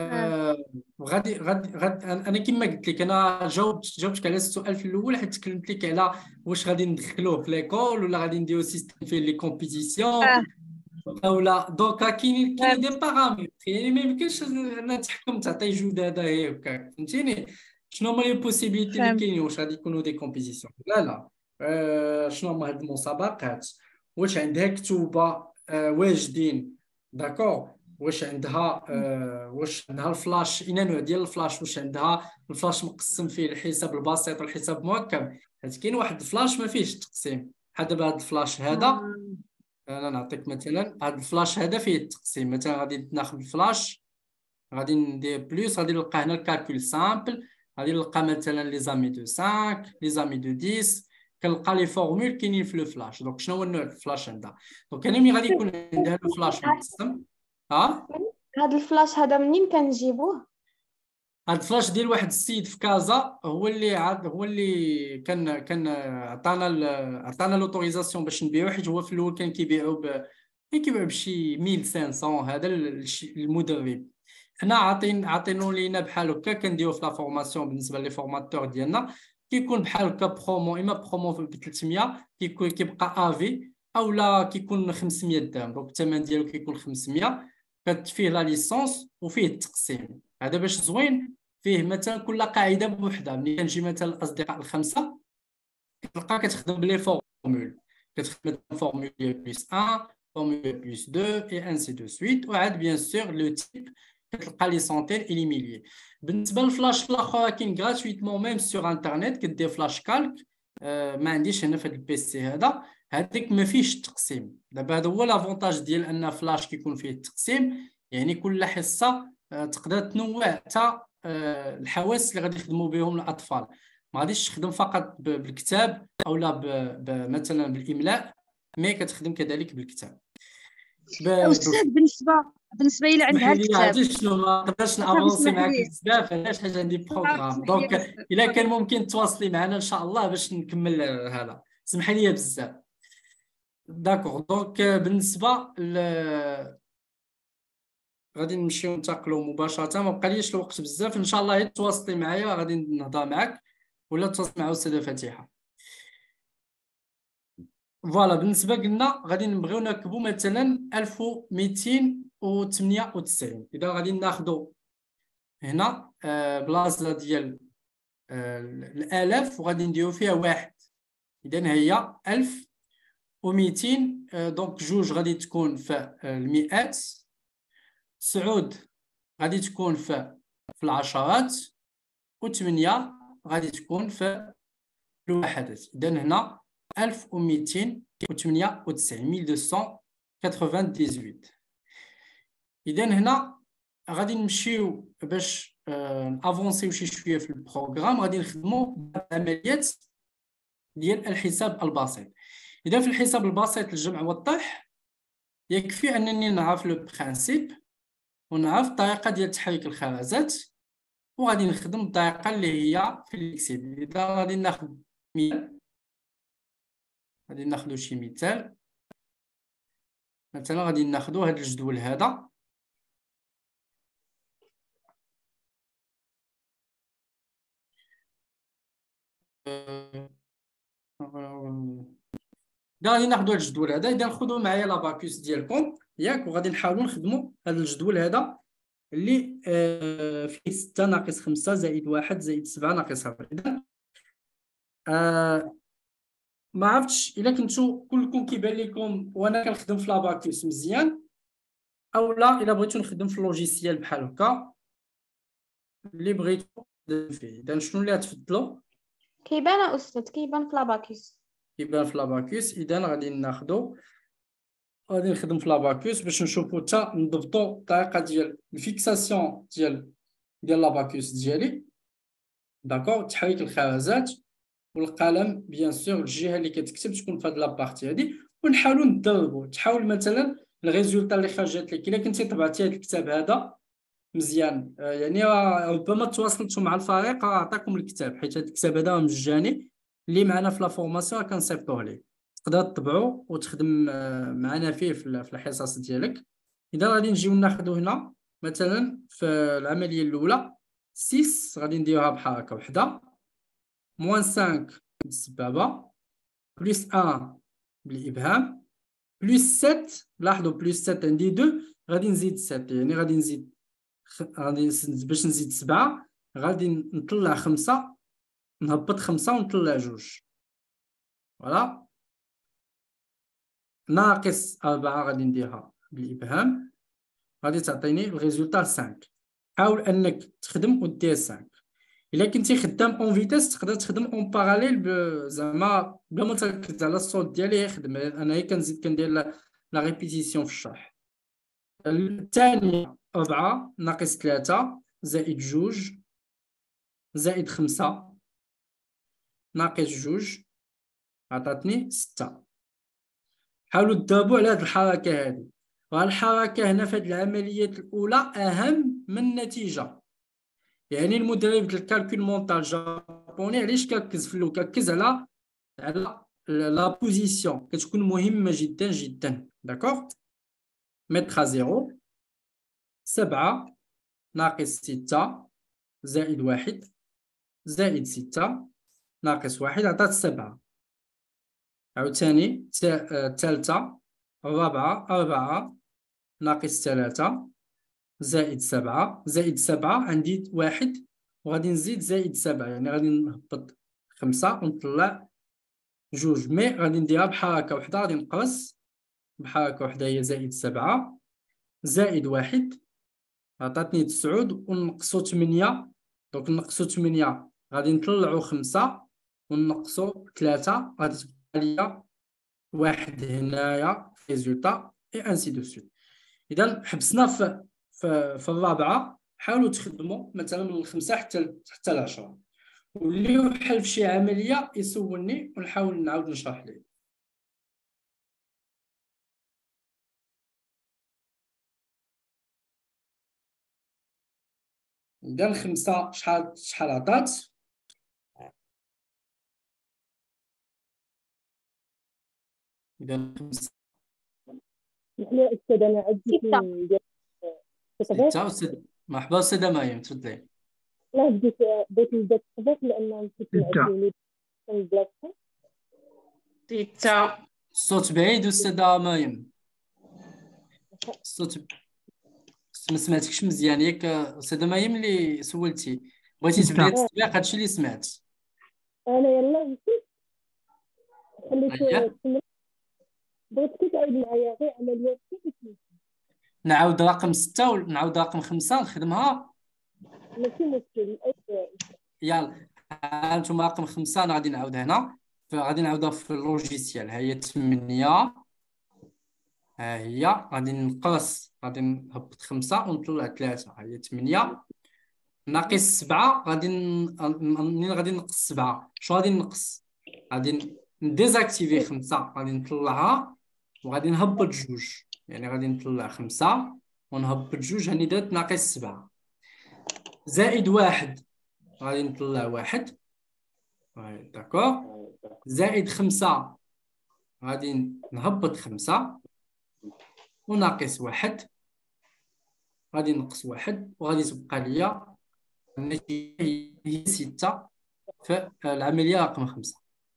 S1: آه غادي غادي غادي انا كما قلت لك انا جاوبت جاوبتك على السؤال في الاول حيت تكلمت لك على واش غادي ندخلوه في ليكول ولا غادي نديرو سيستيم فيه لي كومبيتيسيون
S5: آه.
S1: اولا. دونك كاينين كاينين دي
S5: فهمت.
S1: بارامتر يعني ما يمكنش انا نتحكم تعطي جداده هي هكاك، فهمتيني؟ شنو هما لي بوسيبيليتي اللي
S5: فهمت.
S1: كاينين؟ واش غادي يكونوا دي كومبيتيسيون لا لا آه شنو هما هاد المسابقات؟ واش عندها كتوبه آه واجدين داكور؟ واش عندها آه واش عندها الفلاش؟ اين نوع ديال الفلاش؟ واش عندها الفلاش مقسم فيه الحساب البسيط والحساب المركب؟ حيت كاين واحد الفلاش ما فيهش التقسيم. بحال دابا هاد الفلاش هذا انا نعطيك مثلا هذا الفلاش هذا فيه التقسيم. مثلا غادي ناخذ الفلاش غادي ندير بلس غادي نلقى هنا الكالكول سامبل، غادي نلقى مثلا لي زامي دو خمسة لي زامي دو عشرة، كنلقى لي فورمول كاينين في لو فلاش. دونك شنو هو النوع الفلاش عندها؟ دونك انا ملي غادي يكون عندها لو فلاش مقسم ها
S6: هذا الفلاش هذا منين كنجيبوه؟
S1: هاد الفلاش ديال واحد السيد في كازا هو اللي عاد هو اللي كان كان عطانا عطانا لوتوريزاسيون باش نبيعو، حيت هو في الاول كان كيبيعو ب كيبيعو بشي ألف وخمسمية. هذا المدرب حنا عاطين عاطينو لينا بحال هكا كنديرو في لا فورماسيون. بالنسبه لي فورماتور ديالنا كيكون بحال هكا برومو، اما برومو ب ثلاثمية كيكون كيبقى افي اولا كيكون خمسمية درهم. دونك الثمن ديالو كيكون خمسمية، كت فيه لا ليسونس وفيه التقسيم. هذا باش زوين فيه مثلا كل قاعده بوحدها. ملي كنجي مثلا الاصدقاء الخمسه كتلقى كتخدم بلي فورمول، كتخدم فورمول بلس واحد فورمول بلس اثنين اي انسي دو سويت، وعاد بيان سور لو تيب كتلقى لي سونتين اي لي ميليي. بالنسبه للفلاش الاخر كاين غراتويتمون ميم سور انترنيت كدير فلاش كالك. آه ما عنديش هنا في هذا البيسي هذا هذاك ما فيهش التقسيم. دابا هذا هو لافونتاج ديال ان فلاش كيكون فيه التقسيم، يعني كل حصه آه تقدر تنوع حتى آه الحواس اللي غادي يخدموا بهم الاطفال. ما غاديش تخدم فقط بالكتاب او لا مثلا بالاملاء، مي كتخدم كذلك بالكتاب.
S5: استاذ بالنسبه بالنسبه الى عندها الكتاب
S1: عرفتي شنو ما نقدرش نافونسي معاك بزاف علاش حاجه عندي بروغرام. دونك الا كان ممكن تواصلي معنا ان شاء الله باش نكمل هذا. سمح لي بزاف. داكوغ دونك بالنسبه ل غادي نمشيو ننتقلوا مباشره، ما بقاليش الوقت بزاف. ان شاء الله تواصلي معايا غادي نهضر معاك ولا تواصل مع استاذه فاتحه. فوالا بالنسبه قلنا غادي نبغيو نركبوا مثلا ألف ومئتين وثمانية وتسعين. اذا غادي ناخذوا هنا آه بلاصه ديال آه الالاف وغادي نديروا فيها واحد، اذا هي ألف ومئتين. آه دونك جوج غادي تكون في آه المئات، سعود غادي تكون في في العشرات، وثمانية غادي تكون في الوحدات. إذا هنا ألف ومئتين وثمانية وتسعين ميل دوسون كاتروفان ديزويت. إذا هنا غادي نمشيو باش افونسيو شي شويه في البروغرام، غادي نخدمو عمليات ديال الحساب البسيط. اذا في الحساب البسيط الجمع والطرح يكفي انني نعرف لو برينسيپ ونعرف الطريقه ديال تحريك الخرزات، وغادي نخدم الطريقه اللي هي في الاكسل. اذا غادي ناخذ مثال، غادي ناخذ شي مثال. مثلا غادي ناخذ هذا الجدول هذا، إذا غادي ناخذوا هذا الجدول هذا، إذا ناخذوا معايا لاباكوس ديالكم ياك، وغادي نحاولوا نخدموا هذا الجدول هذا اللي آه فيه ستة ناقص خمسة زائد واحد زائد سبعة ناقص أربعة. إذا آه ما عرفتش إلا كنتو كلكم كيبان لكم وأنا كنخدم في لاباكوس مزيان، أو لا إلا بغيتو نخدم في اللوجيسيال بحال هكا اللي بغيتو فيه. إذا شنو اللي غتفضلوا؟
S6: كيبان أستاذ، كيبان في لاباكيس.
S1: كيبان في لاباكوس. إذا غادي ناخدو غادي نخدم في لاباكوس باش نشوفو حتى نضبطو الطريقه ديال الفيكساسيون ديال ديال لاباكوس ديالي. داكور، تحريك الخرزات والقلم بيان سور الجهه اللي كتكتب تكون في هاد لابارتي هادي، ونحاولوا ندربوا. تحاول مثلا الريزولطا اللي خرجت لك الا كنتي طبعتي هاد الكتاب هذا مزيان، يعني ربما تواصلتوا مع الفريق عطاكم الكتاب، حيت هاد الكتاب هذا مجاني اللي معنا في لا فورماسيون كنصيفطوه ليه، تقدر تطبعو وتخدم معنا فيه في الحصص ديالك. اذا غادي نجيو ناخذو هنا مثلا في العمليه الاولى ستة غادي نديروها بحركه وحده، موان خمسة بالسبابه، بلس واحد بالابهام، بلس سبعة. لاحظوا بلس سبعة عندي اثنين، غادي نزيد سبعة، يعني غادي نزيد خ... غادي باش نزيد سبعة غادي نطلع خمسة، نهبط خمسة ونطلع جوج. فوالا، ناقص أربعة غادي نديرها بالإبهام، غادي تعطيني الريزولطا خمسة. حاول أنك تخدم ودير خمسة. إلا كنتي خدام اون فيتاس تقدر تخدم اون باراليل زعما بلا ما تركز على الصوت ديالي يخدم. أنا هي كنزيد كندير لا ريبيتيسيون في الشرح. الثانية أربعة ناقص ثلاثة زائد جوج زائد خمسة ناقص جوج عطاتني ستة. حاولوا تدربوا على هذه الحركه هذه، وهاد الحركه هنا في هذه العمليات الاولى اهم من النتيجه. يعني المدرب ديال الكالكول مونطال الجابوني علاش كركز في الاول؟ كركز على على لا بوزيسيون، كتكون مهمه جدا جدا. داكوغ، متر زيرو سبعة ناقص ستة زائد واحد زائد ستة ناقص واحد عطات سبعة. عاوتاني الثالثة الرابعة أربعة ناقص ثلاثة زائد سبعة زائد سبعة عندي واحد وغادي نزيد زائد سبعة، يعني غادي نهبط خمسة ونطلع جوج. مي غادي نديرها بحركة وحدة، غادي نقص بحركة وحدة هي زائد سبعة زائد واحد عطاتني تسعود، ونقصو ثمانية. دونك نقصو ثمانية غادي نطلعو خمسة ونقصو ثلاثة غادي تبقى ليا واحد هنايا ريزولطا اي انسي دو سويت. اذا حبسنا في في, في الرابعه. حاولوا تخدموا مثلا من الخمسه حتى حتى العشرة، واللي يحل في شي عمليه يسولني ونحاول نعاود نشرح ليه. اذا الخمسه شحال شحال عطات؟ إذا خمسة
S7: لا أستاذ أنا عندي
S1: ستة أستاذ. مرحبا أستاذة مريم، تفضلي.
S7: لا بديت بغيت نبدا التخبيط لأن نسيت نعدلو البلاصة.
S3: ستة.
S1: الصوت بعيد أستاذة مريم، الصوت ما سمعتكش مزيان. ياك أستاذة مريم اللي سولتي بغيتي تبداي التطبيق، هادشي اللي سمعت
S7: أنا. يلا نسيت خليت بغيتك تعاود معايا غير عمليات.
S1: نعاود رقم ستة ونعاود رقم خمسة نخدمها.
S7: ماشي مشكل.
S1: يلا هانتوما رقم خمسة أنا غادي نعاود هنا، فغادي نعاودها في اللوجيسيال. ها هي ثمانية، ها هي غادي نقص، غادي نهبط خمسة ونطلع ثلاثة. ها هي ثمانية ناقص سبعة، غادي منين غادي نقص سبعة شنو غادي نقص؟ غادي نديزاكتيفي خمسة، غادي نطلعها وغادي نهبط جوج، يعني غادي نطلع خمسة ونهبط جوج، هاني درت ناقص سبعة. زائد واحد غادي نطلع واحد، داكوغ. زائد خمسة غادي نهبط خمسة وناقص واحد، غادي نقص واحد، وغادي تبقى ليا النتيجة هي ستة في العملية رقم خمسة.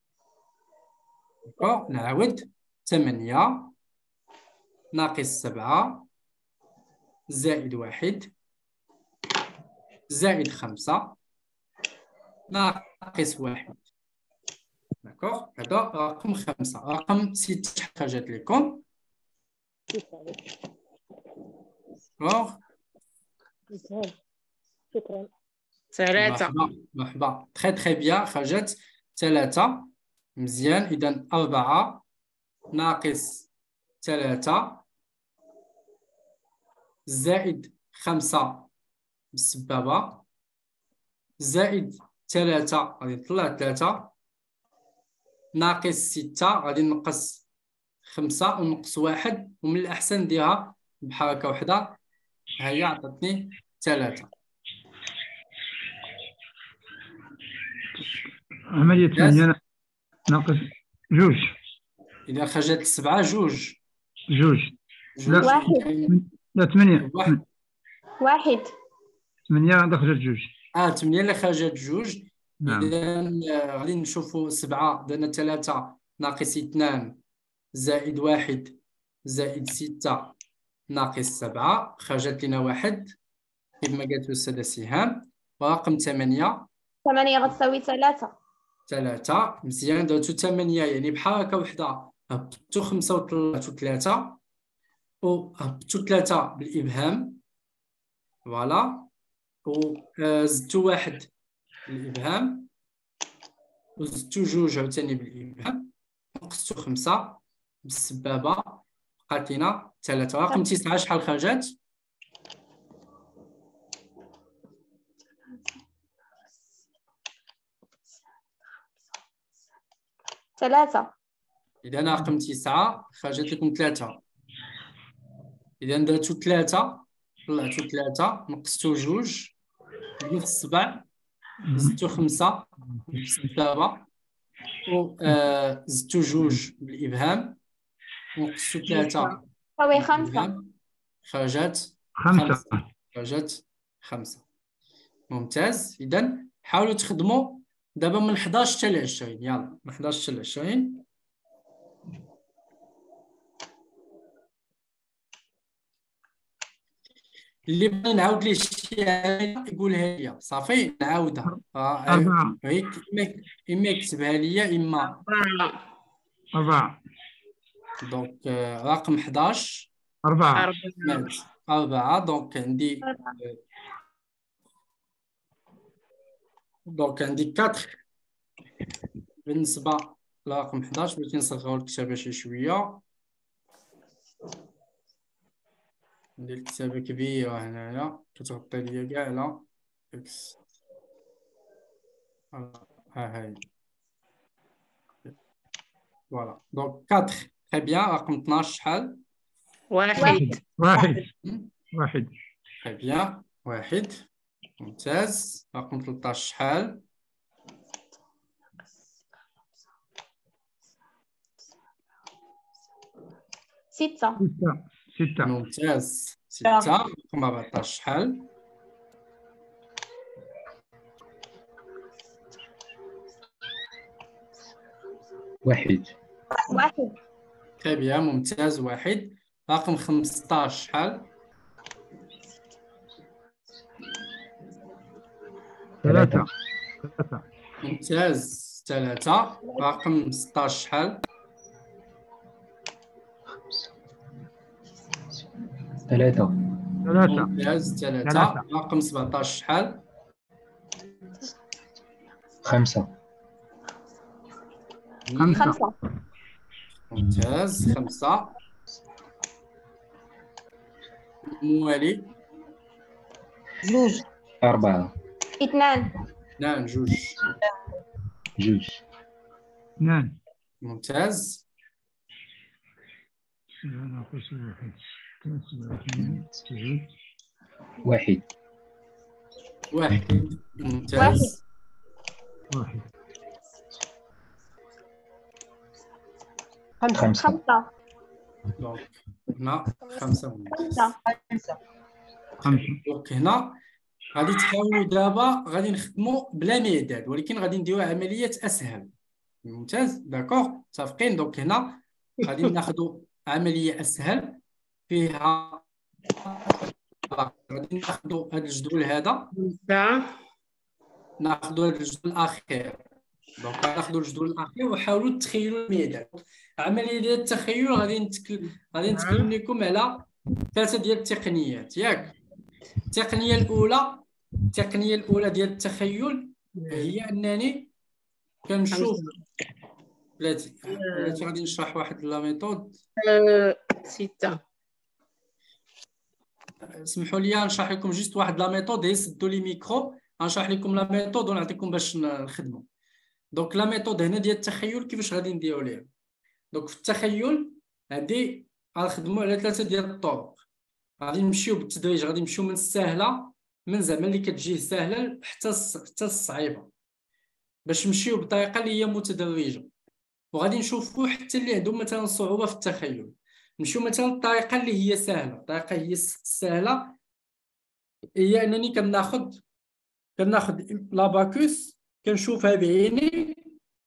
S1: داكوغ، نعاود ثمانية ناقص سبعة زائد واحد زائد خمسة ناقص واحد. داكوغ، هذا رقم خمسة. رقم ستة شحال جات لكم؟ داكوغ،
S7: شكرا.
S3: ثلاثة.
S1: مرحبا مرحبا، تخي تخي بيان، خرجت ثلاثة. مزيان، إذا أربعة ناقص ثلاثة زائد خمسة بالسبابة زائد ثلاثة غادي نطلع ثلاثة ناقص ستة غادي نقص خمسة ونقص واحد، ومن الأحسن نديرها بحركة واحدة. هي عطاتني ثلاثة.
S8: عملية ثمانية ناقص جوج.
S1: إذا خرجت سبعة جوج
S8: جوج لا
S6: واحد.
S8: لا ثمانية
S1: واحد.
S6: واحد.
S8: ثمانية خرجت جوج.
S1: اه ثمانية اللي خرجت جوج.
S8: نعم.
S1: إذا غادي نشوفوا سبعة درنا ثلاثة ناقص اثنان زائد واحد زائد ستة ناقص سبعة، خرجت لنا واحد كما قالت الأستاذة سهام. ورقم ثمانية
S6: ثمانية غتساوي ثلاثة.
S1: ثلاثة. مزيان، درتو ثمانية يعني بحركة وحدة هبطو خمسة وطلعتو ثلاثة، وهبطو ثلاثة بالإبهام فوالا، وزدتو واحد بالإبهام وزدتو جوج عاوتاني بالإبهام، نقصتو خمسة بالسبابة، بقات لينا ثلاثة. رقم تسعة شحال خرجت؟
S6: ثلاثة.
S1: إذا رقم تسعة خرجت لكم ثلاثة. إذا درتو ثلاثة طلعتو ثلاثة نقصتو جوج بنفس السبع زدتو خمسة بالسبابة وزدتو جوج بالإبهام ونقصتو ثلاثة
S6: تساوي خمسة.
S1: خرجت
S8: خمسة.
S1: خرجت خمسة. ممتاز. إذا حاولوا تخدموا دابا من حداش حتى ل عشرين. يلا من حداش حتى ل عشرين. اللي بغى نعاود ليه شي حاجه يقولها لي صافي نعاودها.
S8: أربعة.
S1: هيك اما يكتبها لي اما
S8: أربعة.
S1: دونك رقم حداش
S8: أربعة.
S1: أربعة. دونك عندي دونك عندي كاتر بالنسبة لرقم حداش. بغيت نصغرو الكتابة شي شوية، ندير كتابة كبيرة هنايا كتغطي ليا كاع على إكس. ها هاي فوالا. دونك كاتر تري بيان. رقم اثناش شحال؟
S3: واحد.
S8: واحد. واحد.
S1: تري بيان واحد. ممتاز. رقم ثلاثطاش شحال؟
S6: ستة.
S8: ستة. ستة.
S1: ممتاز. ستة. رقم أربعطاش شحال؟
S9: واحد.
S6: واحد.
S1: تري بيان ممتاز واحد. رقم خمسطاش شحال؟
S8: ثلاثة. ثلاثة.
S1: ممتاز ثلاثة. رقم ستطاش شحال؟
S9: ثلاثة.
S8: ثلاثة.
S1: ممتاز ثلاثة.
S8: ثلاثة.
S1: رقم سبعطاش شحال؟
S9: خمسة.
S8: خمسة.
S6: خمسة.
S1: ممتاز. خمسة. موالي.
S6: جوج.
S9: أربعة.
S6: اثنان.
S1: اثنان. جوج.
S9: جوج.
S8: اثنان.
S1: ممتاز.
S8: ناقص واحد. اثنين. جوج.
S9: واحد.
S1: واحد. ممتاز.
S8: واحد.
S9: خمسة.
S6: خمسة.
S1: دونك هنا خمسة. ممتاز.
S6: خمسة.
S8: خمسة.
S1: دونك هنا غادي تحاولوا دابا غادي نخدموا بلا مداد، ولكن غادي نديروا عمليات اسهل. ممتاز. داكوغ متفقين. دونك هنا غادي ناخذوا عمليه اسهل فيها غادي ناخذوا هذا الجدول هذا، ناخذوا هذا الجدول الاخير. دونك ناخذوا الجدول الاخير وحاولوا تخيلوا الميدان. العمليه ديال التخيل غادي نتكلم غادي نتكلم لكم على ثلاثه ديال التقنيات ياك. التقنيه الاولى التقنيه الاولى ديال التخيل هي انني كنشوف بلاتي بلاتي غادي نشرح واحد لا ميثود.
S3: ستة.
S1: اسمحوا لي نشرح لكم جوست واحد لا ميثود. هي سدوا لي ميكرو غنشرح لكم لا ميثود ونعطيكم باش نخدموا. دونك لا ميثود هنا ديال التخيل كيفاش غادي نديروا ليها. دونك في التخيل هادي غنخدموا على ثلاثه ديال الطرق. غادي نمشيو بالتدريج، غادي نمشيو من السهله، من زعما اللي كتجيه سهله حتى حتى الصعيبه، باش نمشيو بطريقه اللي هي متدرجه. وغادي نشوفوا حتى اللي عندهم مثلا صعوبه في التخيل. نمشيو مثلا الطريقه اللي هي سهله. الطريقه هي السهله هي انني كناخذ كناخذ لاباكوس كنشوفها بعيني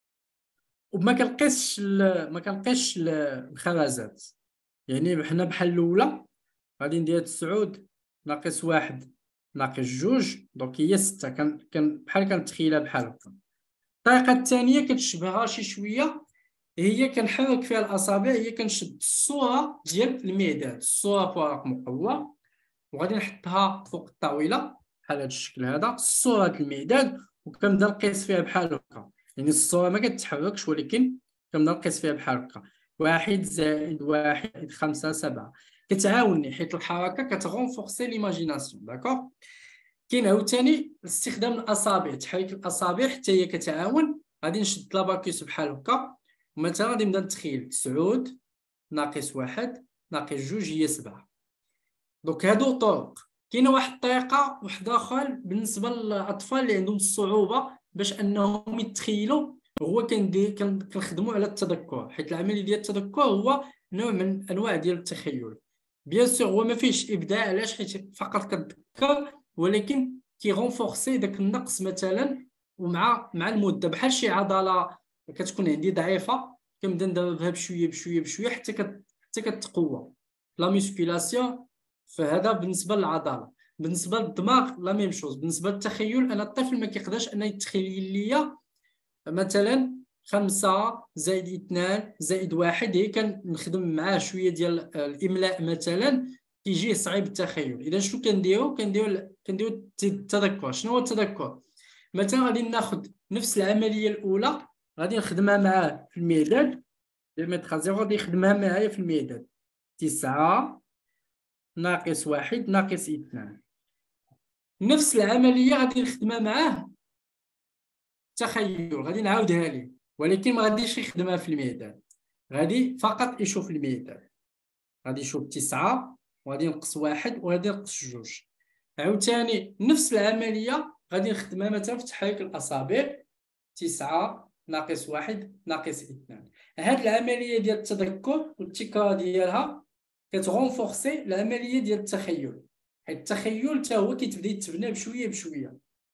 S1: وما كنلقيش ما كنلقيش الخرزات. يعني حنا بحال الاولى غادي ندير تسعود ناقص واحد ناقص جوج، دونك هي ستة. كان كان بحال كنتخيلها بحال هكا. الطريقه الثانيه كتشبهها شي شويه، هي كنحرك فيها الاصابع. هي كنشد الصوره ديال المعداد، الصوره في ورق مقوى، وغادي نحطها فوق الطاوله بحال هذا الشكل هذا، الصوره ديال المعداد، وكنبدا نقيس فيها بحال هكا. يعني الصوره ما كتتحركش ولكن كنبدا نقيس فيها بحال هكا. واحد زائد واحد خمسة سبعة. كتعاونني حيت الحركه كتغونفورسي ليماجيناسيون. داكوغ. كاين عاوتاني استخدام الاصابع، تحريك الاصابع حتى هي كتعاون. غادي نشد لاباكيس بحال هكا، مثلا غادي نبدا نتخيل تسعود ناقص واحد ناقص جوج هي سبعة. دونك هادو طرق. كاينه واحد الطريقه واحده اخرى بالنسبه للاطفال اللي عندهم الصعوبه باش انهم يتخيلوا، هو كندير كنخدموا على التذكر، حيت العمليه ديال التذكر هو نوع من انواع ديال التخيل. بيان سور هو ما فيهش ابداع، علاش؟ حيت فقط كتذكر، ولكن كيغونفورسي داك النقص مثلا. ومع مع المده بحال شي عضله كتكون عندي ضعيفه كنبدا ندربها بشويه بشويه بشويه حتى كت... حتى كتقوى. لا ميسكيلاسيون فهذا بالنسبه للعضله. بالنسبه للدماغ لا ميم شوز. بالنسبه للتخيل انا الطفل ما كيقدرش انه يتخيل ليا مثلا خمسة زائد اثنان زائد واحد. هي كنخدم معاه شويه ديال الاملاء مثلا كيجيه صعيب التخيل. اذا شنو كنديروا كنديروا كنديروا التذكر. شنو هو التذكر؟ مثلا غادي ناخذ نفس العمليه الاولى غادي نخدمها معاه في المعداد. المتر زيرو غادي يخدمها معايا في المعداد. تسعة ناقص واحد ناقص اثنان. نفس العمليه غادي نخدمها معاه التخيل. غادي نعاودها ليه، ولكن ما غاديش يخدمها في المعداد، غادي فقط يشوف المعداد. غادي يشوف تسعة وغادي ينقص واحد وغادي ينقص جوج. عاوتاني نفس العمليه غادي نخدمها مثلا في تحريك الاصابع. تسعة ناقص واحد ناقص اثنان. هاد العمليه ديال التذكر والتكرار ديالها كتغونفورسي العمليه ديال التخيل، حيت التخيل حتى هو كيتبدا يتبنى بشويه بشويه.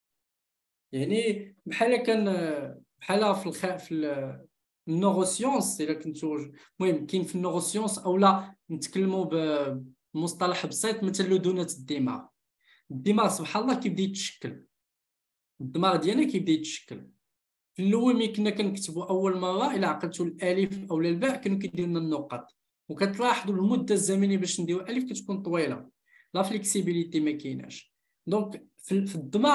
S1: يعني بحال كان بحال في الخ... في النوروسيونس الا كنتو المهم كاين في النوروسيونس اولا نتكلموا بمصطلح بسيط مثل لدونة الدماغ. الدماغ سبحان الله كيبدا يتشكل. الدماغ ديالنا كيبدا يتشكل. في الاول ملي كنا كنكتبوا اول مره الى عقلتوا الالف او الباء كانوا كيديروا لنا النقط، وكتلاحظوا المده الزمنيه باش نديروا الف كتكون طويله. لا فليكسيبيليتي ما كايناش. دونك في الدماغ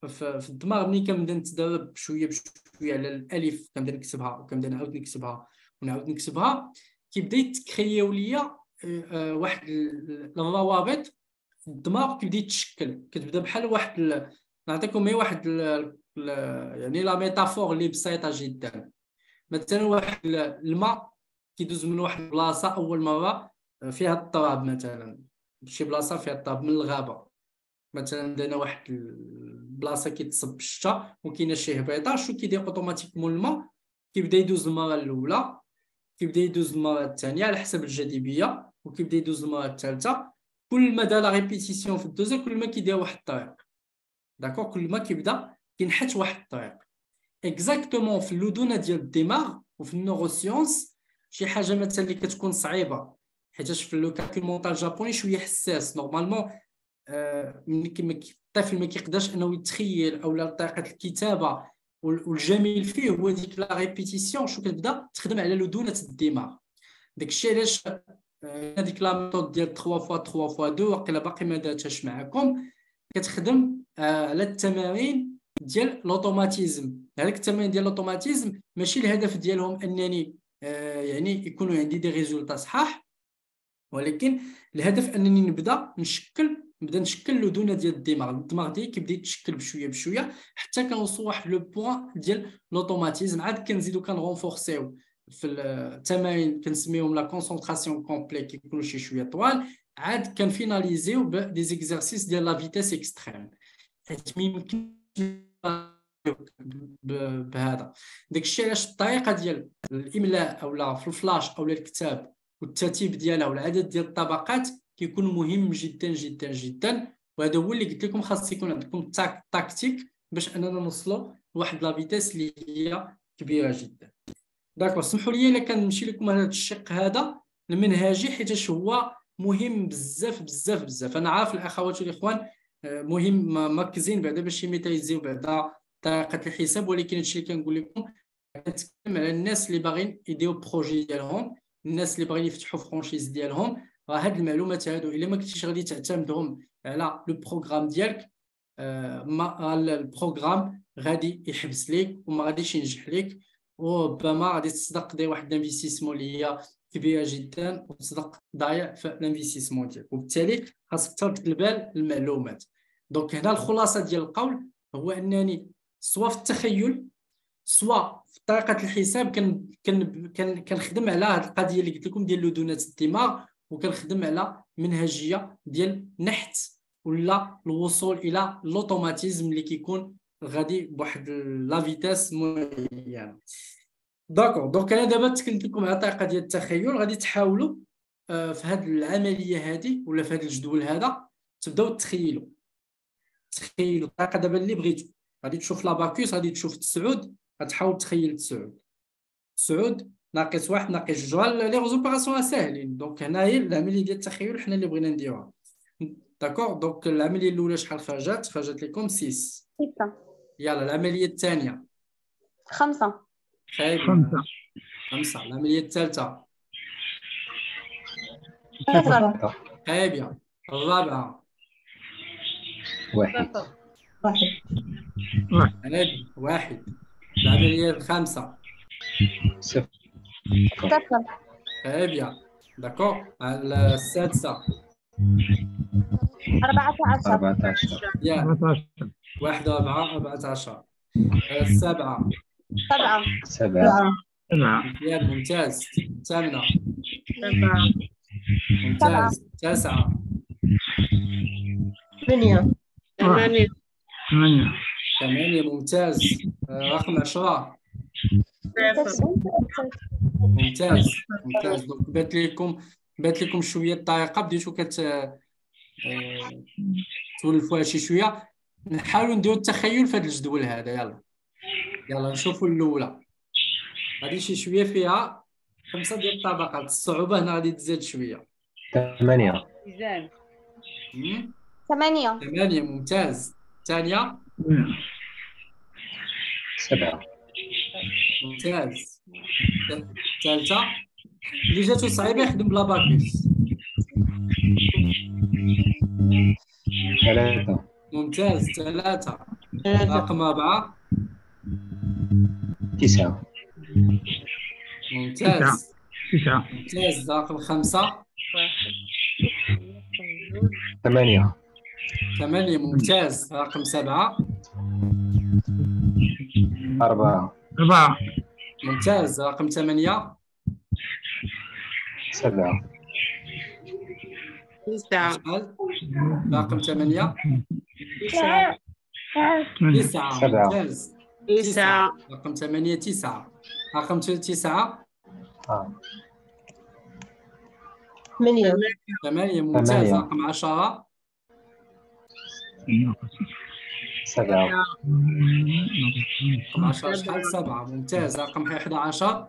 S1: في, في الدماغ ملي كنبدا نتدرب شويه بشويه على الالف، كنبدا نكتبها وكنبدا نعاود نكتبها ونعاود نكتبها، كيبدا يتكرياو ليا واحد الروابط في الدماغ، كيبدا يتشكل. كتبدا بحال واحد ال... نعطيكم غير واحد ال... ال... يعني لا ميتافور اللي بسيطه جدا. مثلا واحد الماء كيدوز من واحد البلاصه اول مره فيها التراب، مثلا شي بلاصه فيها التراب من الغابه، مثلا عندنا واحد البلاصه كيتصب بالشتا وكاينه شي هبيطه، شو كيدير اوتوماتيكمون الماء كيبدا يدوز المره الاولى، كيبدا يدوز المره الثانيه على حسب الجاذبيه، وكيبدا يدوز المره الثالثه. كل ما دار لا ريبيتيسيون في الدوزه كل ما كيدير واحد الطريق، داكور، كل ما كيبدا كينحت واحد الطريق. اكزاكتومون في اللدونه ديال الدماغ وفي النوروسيونس شي حاجه مثلا اللي كتكون صعيبه، حيتاش في لو كالكول مونطال جابوني شويه حساس نورمالمون. آه ملي الطفل ما كيقدرش انه يتخيل او طريقه الكتابه، والجميل فيه هو ديك لا ريبيتيسيون، شو كتبدا تخدم على لدونه الدماغ. داكشي علاش هذيك لا ميثود ديال ثلاثة فوا ثلاثة فوا اثنين وقيلا باقي ما دارتهاش معكم، كتخدم على التمارين ديال لوطوماتيزم. هذيك التمارين ديال لوطوماتيزم ماشي الهدف ديالهم انني آه يعني يكونوا عندي دي ريزولطا صحاح، ولكن الهدف انني نبدا نشكل نبدا نشكل لدونه ديال الدماغ. الدماغ ديالي كيبدا يتشكل بشويه بشويه حتى كنوصل واحد لو بوين ديال لوطوماتيزم. عاد كنزيدو كنغونفورسيو في التمارين كنسميهم لا كونسونطراسيون كومبليت، كيكونوا شي شويه طوال. عاد كنفيناليزيو بدي زيكزارسيس ديال لا فيتاس اكستريم، حيت ميمكن بهذا. داكشي علاش الطريقه ديال الاملاء اولا في الفلاش اولا الكتاب والترتيب ديالها والعدد ديال الطبقات كيكون مهم جدا جدا جدا. وهذا هو اللي قلت لكم خاص يكون عندكم تاكتيك باش اننا نوصلوا لواحد لا فيتاس اللي هي كبيره جدا. داكور، سمحوا لي الا كنمشي لكم هذا الشق هذا المنهجي حيت هو مهم بزاف بزاف بزاف. انا عارف الاخوات والاخوان مهم مركزين بعدا باش يميتايزيو بعدا طريقه الحساب، ولكن هادشي اللي كنقول لكم كنتكلم على الناس اللي باغيين يديروا بروجي ديالهم، الناس اللي باغيين يفتحوا فرانشيز ديالهم. راه هاد المعلومات هادو الا ما كنتيش غادي تعتمدهم على لو بروغرام ديالك، آه ما البروغرام غادي يحبس ليك وما غاديش ينجح ليك، وربما غادي تصدق دير واحد الانفستيسمون اللي هي كبيره جدا وتصدق ضايع في الانفستيسمون ديالك، وبالتالي خاصك ترد البال المعلومات. دونك هنا الخلاصه ديال القول هو انني سواء في التخيل سواء في طريقه الحساب كن كن كنخدم على هذه القضيه اللي قلت لكم ديال لدونات الدماغ، وكنخدم على منهجيه ديال نحت ولا الوصول الى الاوتوماتيزم اللي كيكون غادي بواحد لا فيتاس معينه. داكور، دونك انا دابا تكلمت لكم على الطريقه ديال التخيل. غادي تحاولوا في هذه العمليه هذه ولا في هذا الجدول هذا تبداو تخيلوا تخيلوا الطريقه دابا اللي بغيتوا. غادي تشوف لاباكوس، غادي تشوف تسعود، غتحاول تخيل تسعود تسعود ناقص واحد ناقص جوج. لي ريزوبيراسيون ساهلين. دونك هنايا العمليه ديال التخيل حنا اللي بغينا نديروها. داكور، دونك العمليه الاولى شحال خرجت؟ خرجت لكم ستة
S6: ستة.
S1: يلا العمليه الثانيه
S6: خمسة.
S8: خمسة.
S1: خمسة. العمليه الثالثه
S6: صفر.
S1: خايبه. الرابعه
S9: واحد.
S6: واحد.
S1: واحد. واحد. العمليه الخامسه
S9: صفر.
S6: صفر.
S1: خايبه. داكور. السادسه
S6: أربعة عشر.
S9: أربعة عشر.
S1: يا
S8: أربعة عشر.
S1: واحد أربعة أربعة عشر. السابعة
S6: سبعة.
S9: سبعة.
S8: سبعة.
S1: يا ممتاز. الثامنة
S3: سبعة.
S1: ممتاز. تاسعة
S6: ثمانية.
S3: ثمانية.
S8: ثمانية.
S1: ثمانية ممتاز. رقم عشرة
S3: صفر.
S1: ممتاز ممتاز. دونك بات لكم بات لكم شوية الطريقة بديتو كت آه، تولفوها شي شوية. نحاولوا نديروا التخيل في هذا الجدول هذا. يلا يلا نشوفوا الأولى. غادي شي شوية فيها خمسة ديال الطبقات، الصعوبة هنا غادي تزاد شوية.
S9: ثمانية.
S1: مم؟
S6: ثمانية.
S1: ثمانية ممتاز. الثانية
S9: سبعة.
S1: ممتاز. الثالثة اللي جاتو صعيبة يخدم بلاباكوس.
S9: ثلاثة.
S1: ممتاز. ثلاثة رقم أربعة.
S9: تسعة.
S1: ممتاز.
S8: تسعة.
S1: ممتاز. رقم خمسة.
S9: ثمانية.
S1: ثمانية. ممتاز. رقم سبعة.
S9: أربعة.
S8: أربعة.
S1: ممتاز. رقم ثمانية.
S9: سبعة.
S3: تسعة.
S1: رقم ثمانية.
S3: تسعة.
S1: تسعة.
S9: سبعة.
S1: ممتاز.
S3: تسعة.
S1: رقم ثمانية. تسعة. رقم تسعة.
S9: آه.
S7: ثمانية.
S1: ثمانية. ممتاز.
S9: ثمانية.
S1: رقم عشرة.
S9: سبعة.
S1: رقم عشرة شحال؟ سبعة. ممتاز. رقم إحدى عشر.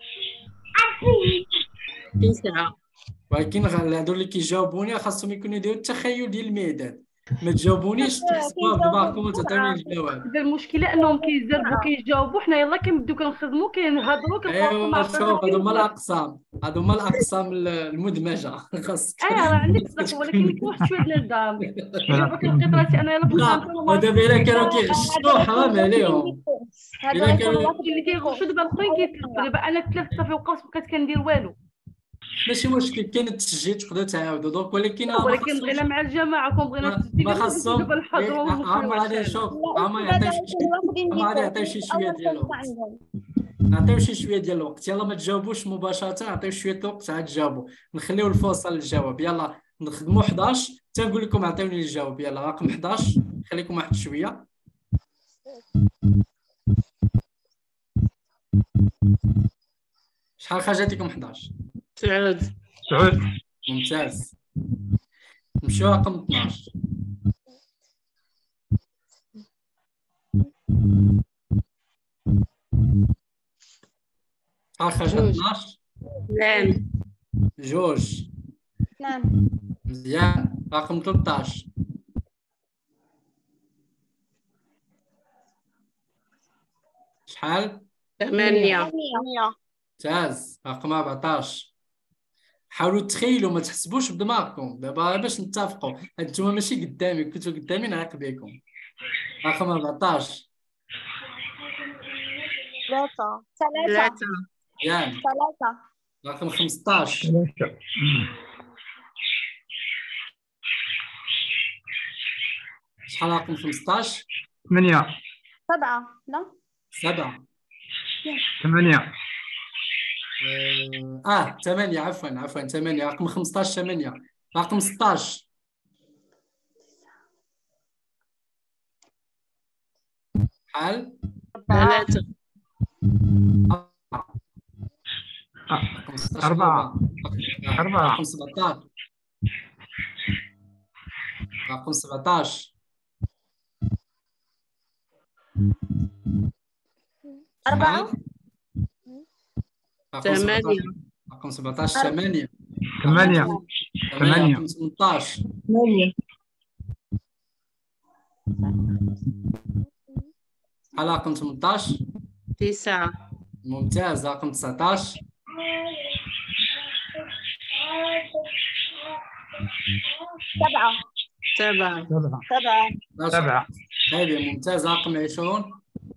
S3: تسعة.
S1: ولكن هادو اللي كيجاوبوني خاصهم يكونوا يديروا التخيل ديال الميدان، ما تجاوبونيش تحسبوها بدماغكم وتعطوني الجواب.
S10: المشكله انهم كيزربوا كيجاوبوا، حنا يلاه كنبداو كنخدموا كنهضروا كنبقاو
S1: ايوا شوف هادو هما الاقسام، هادو هما الاقسام المدمجه خاصك.
S10: اه راه عندك الصح، ولكن كاين واحد شويه ديال الدار دابا كنلقيت راسي انا يلاه
S1: لا ودابا الا كانوا كيغشوا حرام عليهم، الا كانوا
S10: اللي كيغشوا دابا الاخرين كيتلفوا. دابا انا تلفت صافي وقفت بقيت كندير والو.
S1: ماشي مشكل، كاين التسجيل تقدروا تعاودوا دونك، ولكن
S10: ولكن بغينا مع الجماعه كون بغينا التسجيل
S1: ما خاصهم
S10: دابا نحضروا
S1: عام غادي نشوف عام يعطيو عام غادي يعطيو شي شويه ديال الوقت، نعطيو شي شويه ديال الوقت. يلا ما تجاوبوش مباشره، نعطيو شويه الوقت عاد تجاوبوا، نخليو الفرصه للجواب. يلا نخدموا احداش حتى نقول لكم عطيوني الجواب. يلا رقم احداش، خليكم واحد شويه. شحال خرجتكم؟ احداش.
S3: سعود.
S8: سعود.
S1: ممتاز. نمشيو رقم اثناش. شحال خرجت؟ اثناش.
S3: نعم.
S1: جوج.
S6: نعم.
S1: مزيان. رقم ثلاثطاش. شحال؟
S3: ثمانية.
S1: ممتاز. رقم أربعطاش. حاولوا تخيلوا ما تحسبوش بدماغكم دابا باش نتفقوا، انتوما ماشي قدامي، كنتو قدامي نعاقب بكم. رقم أربعطاش.
S6: ثلاثة.
S3: ثلاثة.
S1: مزيان.
S6: ثلاثة.
S1: رقم خمسطاش.
S8: ثلاثة.
S1: شحال رقم خمسطاش؟
S8: ثمانية.
S6: سبعة. لا.
S1: سبعة.
S8: ثمانية.
S1: اه ثمانية. عفوا عفوا ثمانية. رقم خمسطاش ثمانية. رقم ستطاش. شحال؟
S3: ثلاثة.
S8: أربعة. أربعة.
S1: رقم سبعطاش. رقم سبعطاش.
S6: أربعة.
S3: ثمانية.
S1: رقم سبعطاش ثمانية.
S8: ثمانية. ثمانية.
S1: رقم ثمنطاش.
S7: ثمانية.
S1: شحال رقم ثمنطاش؟
S3: تسعة.
S1: ممتاز. رقم تسعطاش.
S6: سبعة.
S3: سبعة.
S8: سبعة.
S6: سبعة.
S8: سبعة.
S1: طيب ممتاز. رقم عشرون.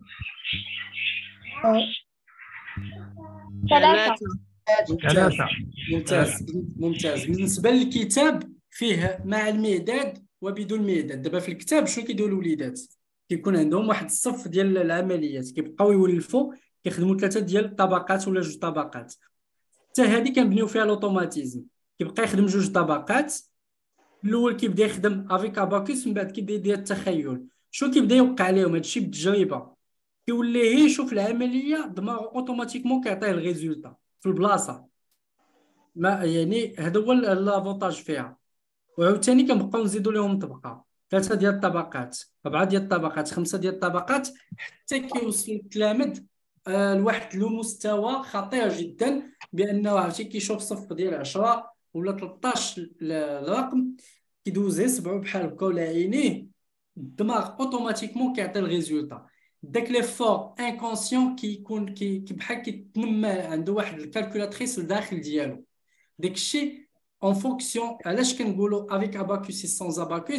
S6: ثلاثة.
S8: ثلاثة.
S1: ممتاز ممتاز. بالنسبة للكتاب فيه مع المعداد وبدون المعداد. دابا في الكتاب شنو كيديروا الوليدات؟ كيكون عندهم واحد الصف ديال العمليات، كيبقاو يولفوا كيخدموا ثلاثه ديال الطبقات ولا جوج طبقات. حتى هذه كنبنيو فيها الاوتوماتيزم، كيبقى يخدم جوج طبقات. الاول كيبدا يخدم افيك اباكوس، من بعد كيبدا يدير التخيل. شنو كيبدا يوقع لهم هادشي بالتجربه؟ كيولي يشوف العمليه دماغ اوتوماتيكمون كيعطيه الريزولتا في البلاصه. ما يعني هذا هو لافونتاج فيها. وعاوتاني كنبقاو نزيدوا لهم طبقه، ثلاثه ديال الطبقات، اربعه ديال الطبقات، خمسه ديال الطبقات، حتى كيوصل التلامذ آه لواحد المستوى خطير جدا، بانه عرفتي كيشوف صف ديال عشرة ولا ثلاطاش الرقم كيدوز يصبعو بحال هكا ولا عينيه، الدماغ اوتوماتيكمون كيعطي الريزولتا. داك لي فور انكونسيون كيكون كي بحال كيتنمى عنده واحد الكالكولاتريس لداخل ديالو. داكشي اون فونكسيون. علاش كنقولوا افيك اباكوس سي سون اباكوس؟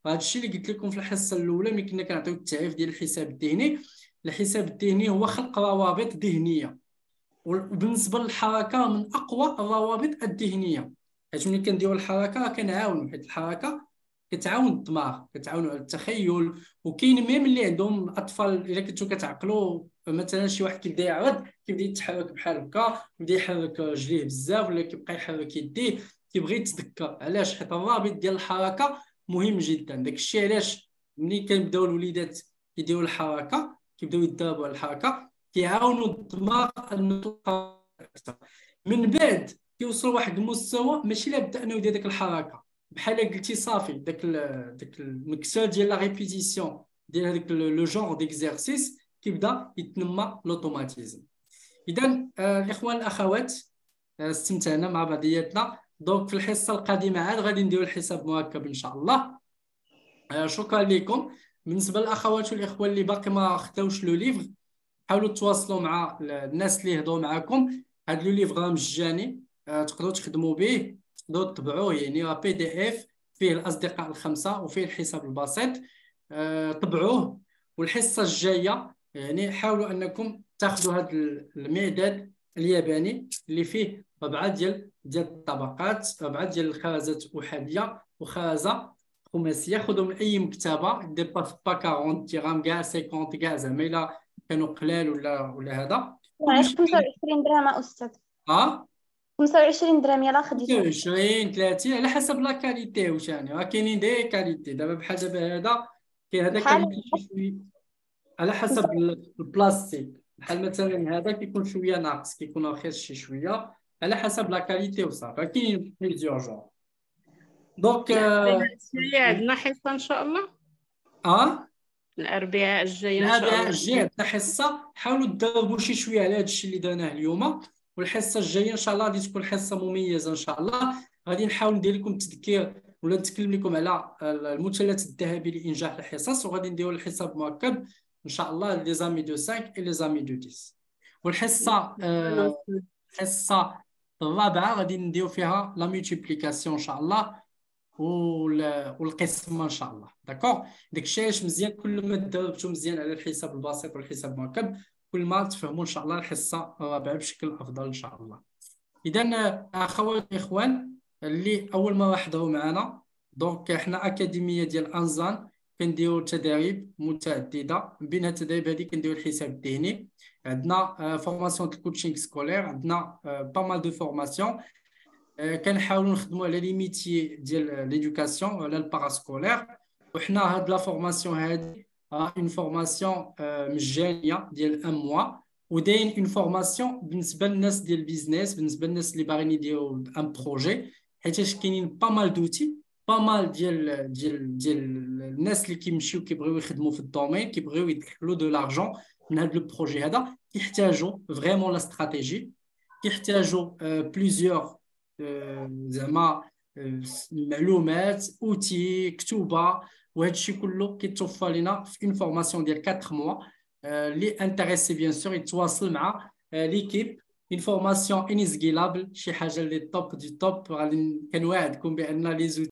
S1: وهذا الشيء اللي قلت لكم في الحصه الاولى ملي كنا كنعطيو التعريف ديال الحساب الذهني. الحساب الذهني هو خلق روابط ذهنيه، وبالنسبه للحركه من اقوى الروابط الذهنيه، حيت ملي كنديروا الحركه كنعاونوا، حيت الحركه كتعاون الدماغ، كتعاون على التخيل. وكاين ميم اللي عندهم الاطفال الا كنتو كتعقلوا مثلا شي واحد كيبدا يعرض كيبدا يتحرك بحال هكا، يبدا يحرك رجليه بزاف ولا كيبقى يحرك يديه، كيبغي يتذكر. علاش؟ حيت الرابط ديال الحركه مهم جدا. داك الشيء علاش ملي كيبداو الوليدات كيديروا الحركه، كيبداو يدربوا على الحركه، كيعاونوا الدماغ انه يتوقع اكثر. من بعد كيوصل واحد المستوى ماشي لابد انه يدير ديك الحركه، بحال قلتي صافي داك داك المكسور ديال لا ريبيتيسيون ديال هذاك لو جونغ ديكزيرسيس كيبدا يتنمى لوطوماتيزم. اذا آه الاخوان الاخوات، آه استمتعنا مع بعضياتنا. دونك في الحصه القادمه عاد غادي نديروا الحساب مركب ان شاء الله. آه شكرا لكم. بالنسبه للاخوات والاخوان اللي باقي ما خداوش لو ليفر، حاولوا تواصلوا مع الناس اللي هضروا معكم. هذا لو ليفر راه مجاني، آه تقدروا تخدموا به، تقدروا تتبعوه، يعني راه بي دي اف فيه الاصدقاء الخمسه وفيه الحساب البسيط. آه طبعوه. والحصه الجايه يعني حاولوا انكم تاخذوا هذا المعداد الياباني اللي فيه ربعه ديال ديال الطبقات، ربعه ديال الخرزات احاديه وخرزه خماسيه. خذوا من اي مكتبه، ديباس با أربعين درهم كاع خمسين كاع، زعما الا كانوا قلال ولا ولا هذا.
S6: خمسة وعشرين درهم استاذ.
S1: اه
S6: خمسة وعشرين درهم يلاه خديتو.
S1: عشرين ثلاثين على حسب لا كاليتي. واش يعني راه كاينين دي كاليتي دابا بحال دابا هذا كاين هذا كاليتي شويه على حسب البلاستيك. بحال مثلا هذا كيكون شويه ناقص، كيكون رخيص شي شويه على حسب لا كاليتي وصافي. كاين بليزيور جون. دونك
S3: الاربعاء عندنا حصه ان شاء الله.
S1: اه
S3: الاربعاء الجاي ان شاء الله.
S1: الاربعاء الجاي عندنا حصه. حاولوا تدربوا شي شويه على هذا الشيء اللي درناه اليوم، والحصه الجايه ان شاء الله غادي تكون حصه مميزه ان شاء الله. غادي نحاول ندير لكم تذكير ولا نتكلم لكم على المثلث الذهبي لانجاح الحصص، وغادي نديروا الحساب مركب ان شاء الله لي زامي دو خمسة اي لي زامي دو عشرة. والحصه آه الحصه الرابعه غادي نديروا فيها لا مولتيبليكاسيون ان شاء الله والقسمه ان شاء الله. داكوغ. داكشي علاش مزيان كل ما تدربتوا مزيان على الحساب البسيط والحساب المركب كل ما تفهموا ان شاء الله الحصه الرابعه بشكل افضل ان شاء الله. اذا اخوات الاخوان اللي اول مره حضروا معنا، دونك حنا اكاديميه ديال انزان كنديروا تدريب متعدده. بين التدريب هذه كنديروا الحساب الذهني، عندنا فورماسيون ديال الكوتشينغ سكولير، عندنا با مال دو فورماسيون. كنحاولوا نخدموا على لي ميتي ديال ليدوكاسيون وعلى الباراسكولير. وحنا هاد لا فورماسيون هادي راه اون فورماسيون مجانيه ديال ان موا، وداين اون فورماسيون بالنسبه للناس ديال البيزنس، بالنسبه للناس اللي باغيين يديروا ان بروجي، حيتاش كاينين با مال دوتي، با مال ديال ديال ديال الناس اللي كيمشيو كيبغيو يخدموا في الدومين، كيبغيو يدخلوا دو لارجون من هاد لو بروجي هذا. كيحتاجوا فريمون لا استراتيجي، كيحتاجوا بليزيور زعما معلومات اوتي كتوبه، وهذا الشيء كله كيتوفر لنا في اون فورماسيون ديال أربعة موا. اللي انتريسي بيان سور يتواصل مع ليكيب. اون فورماسيون انيزغيلابل، شي حاجه اللي توب دي توب. غادي كنواعدكم بان لي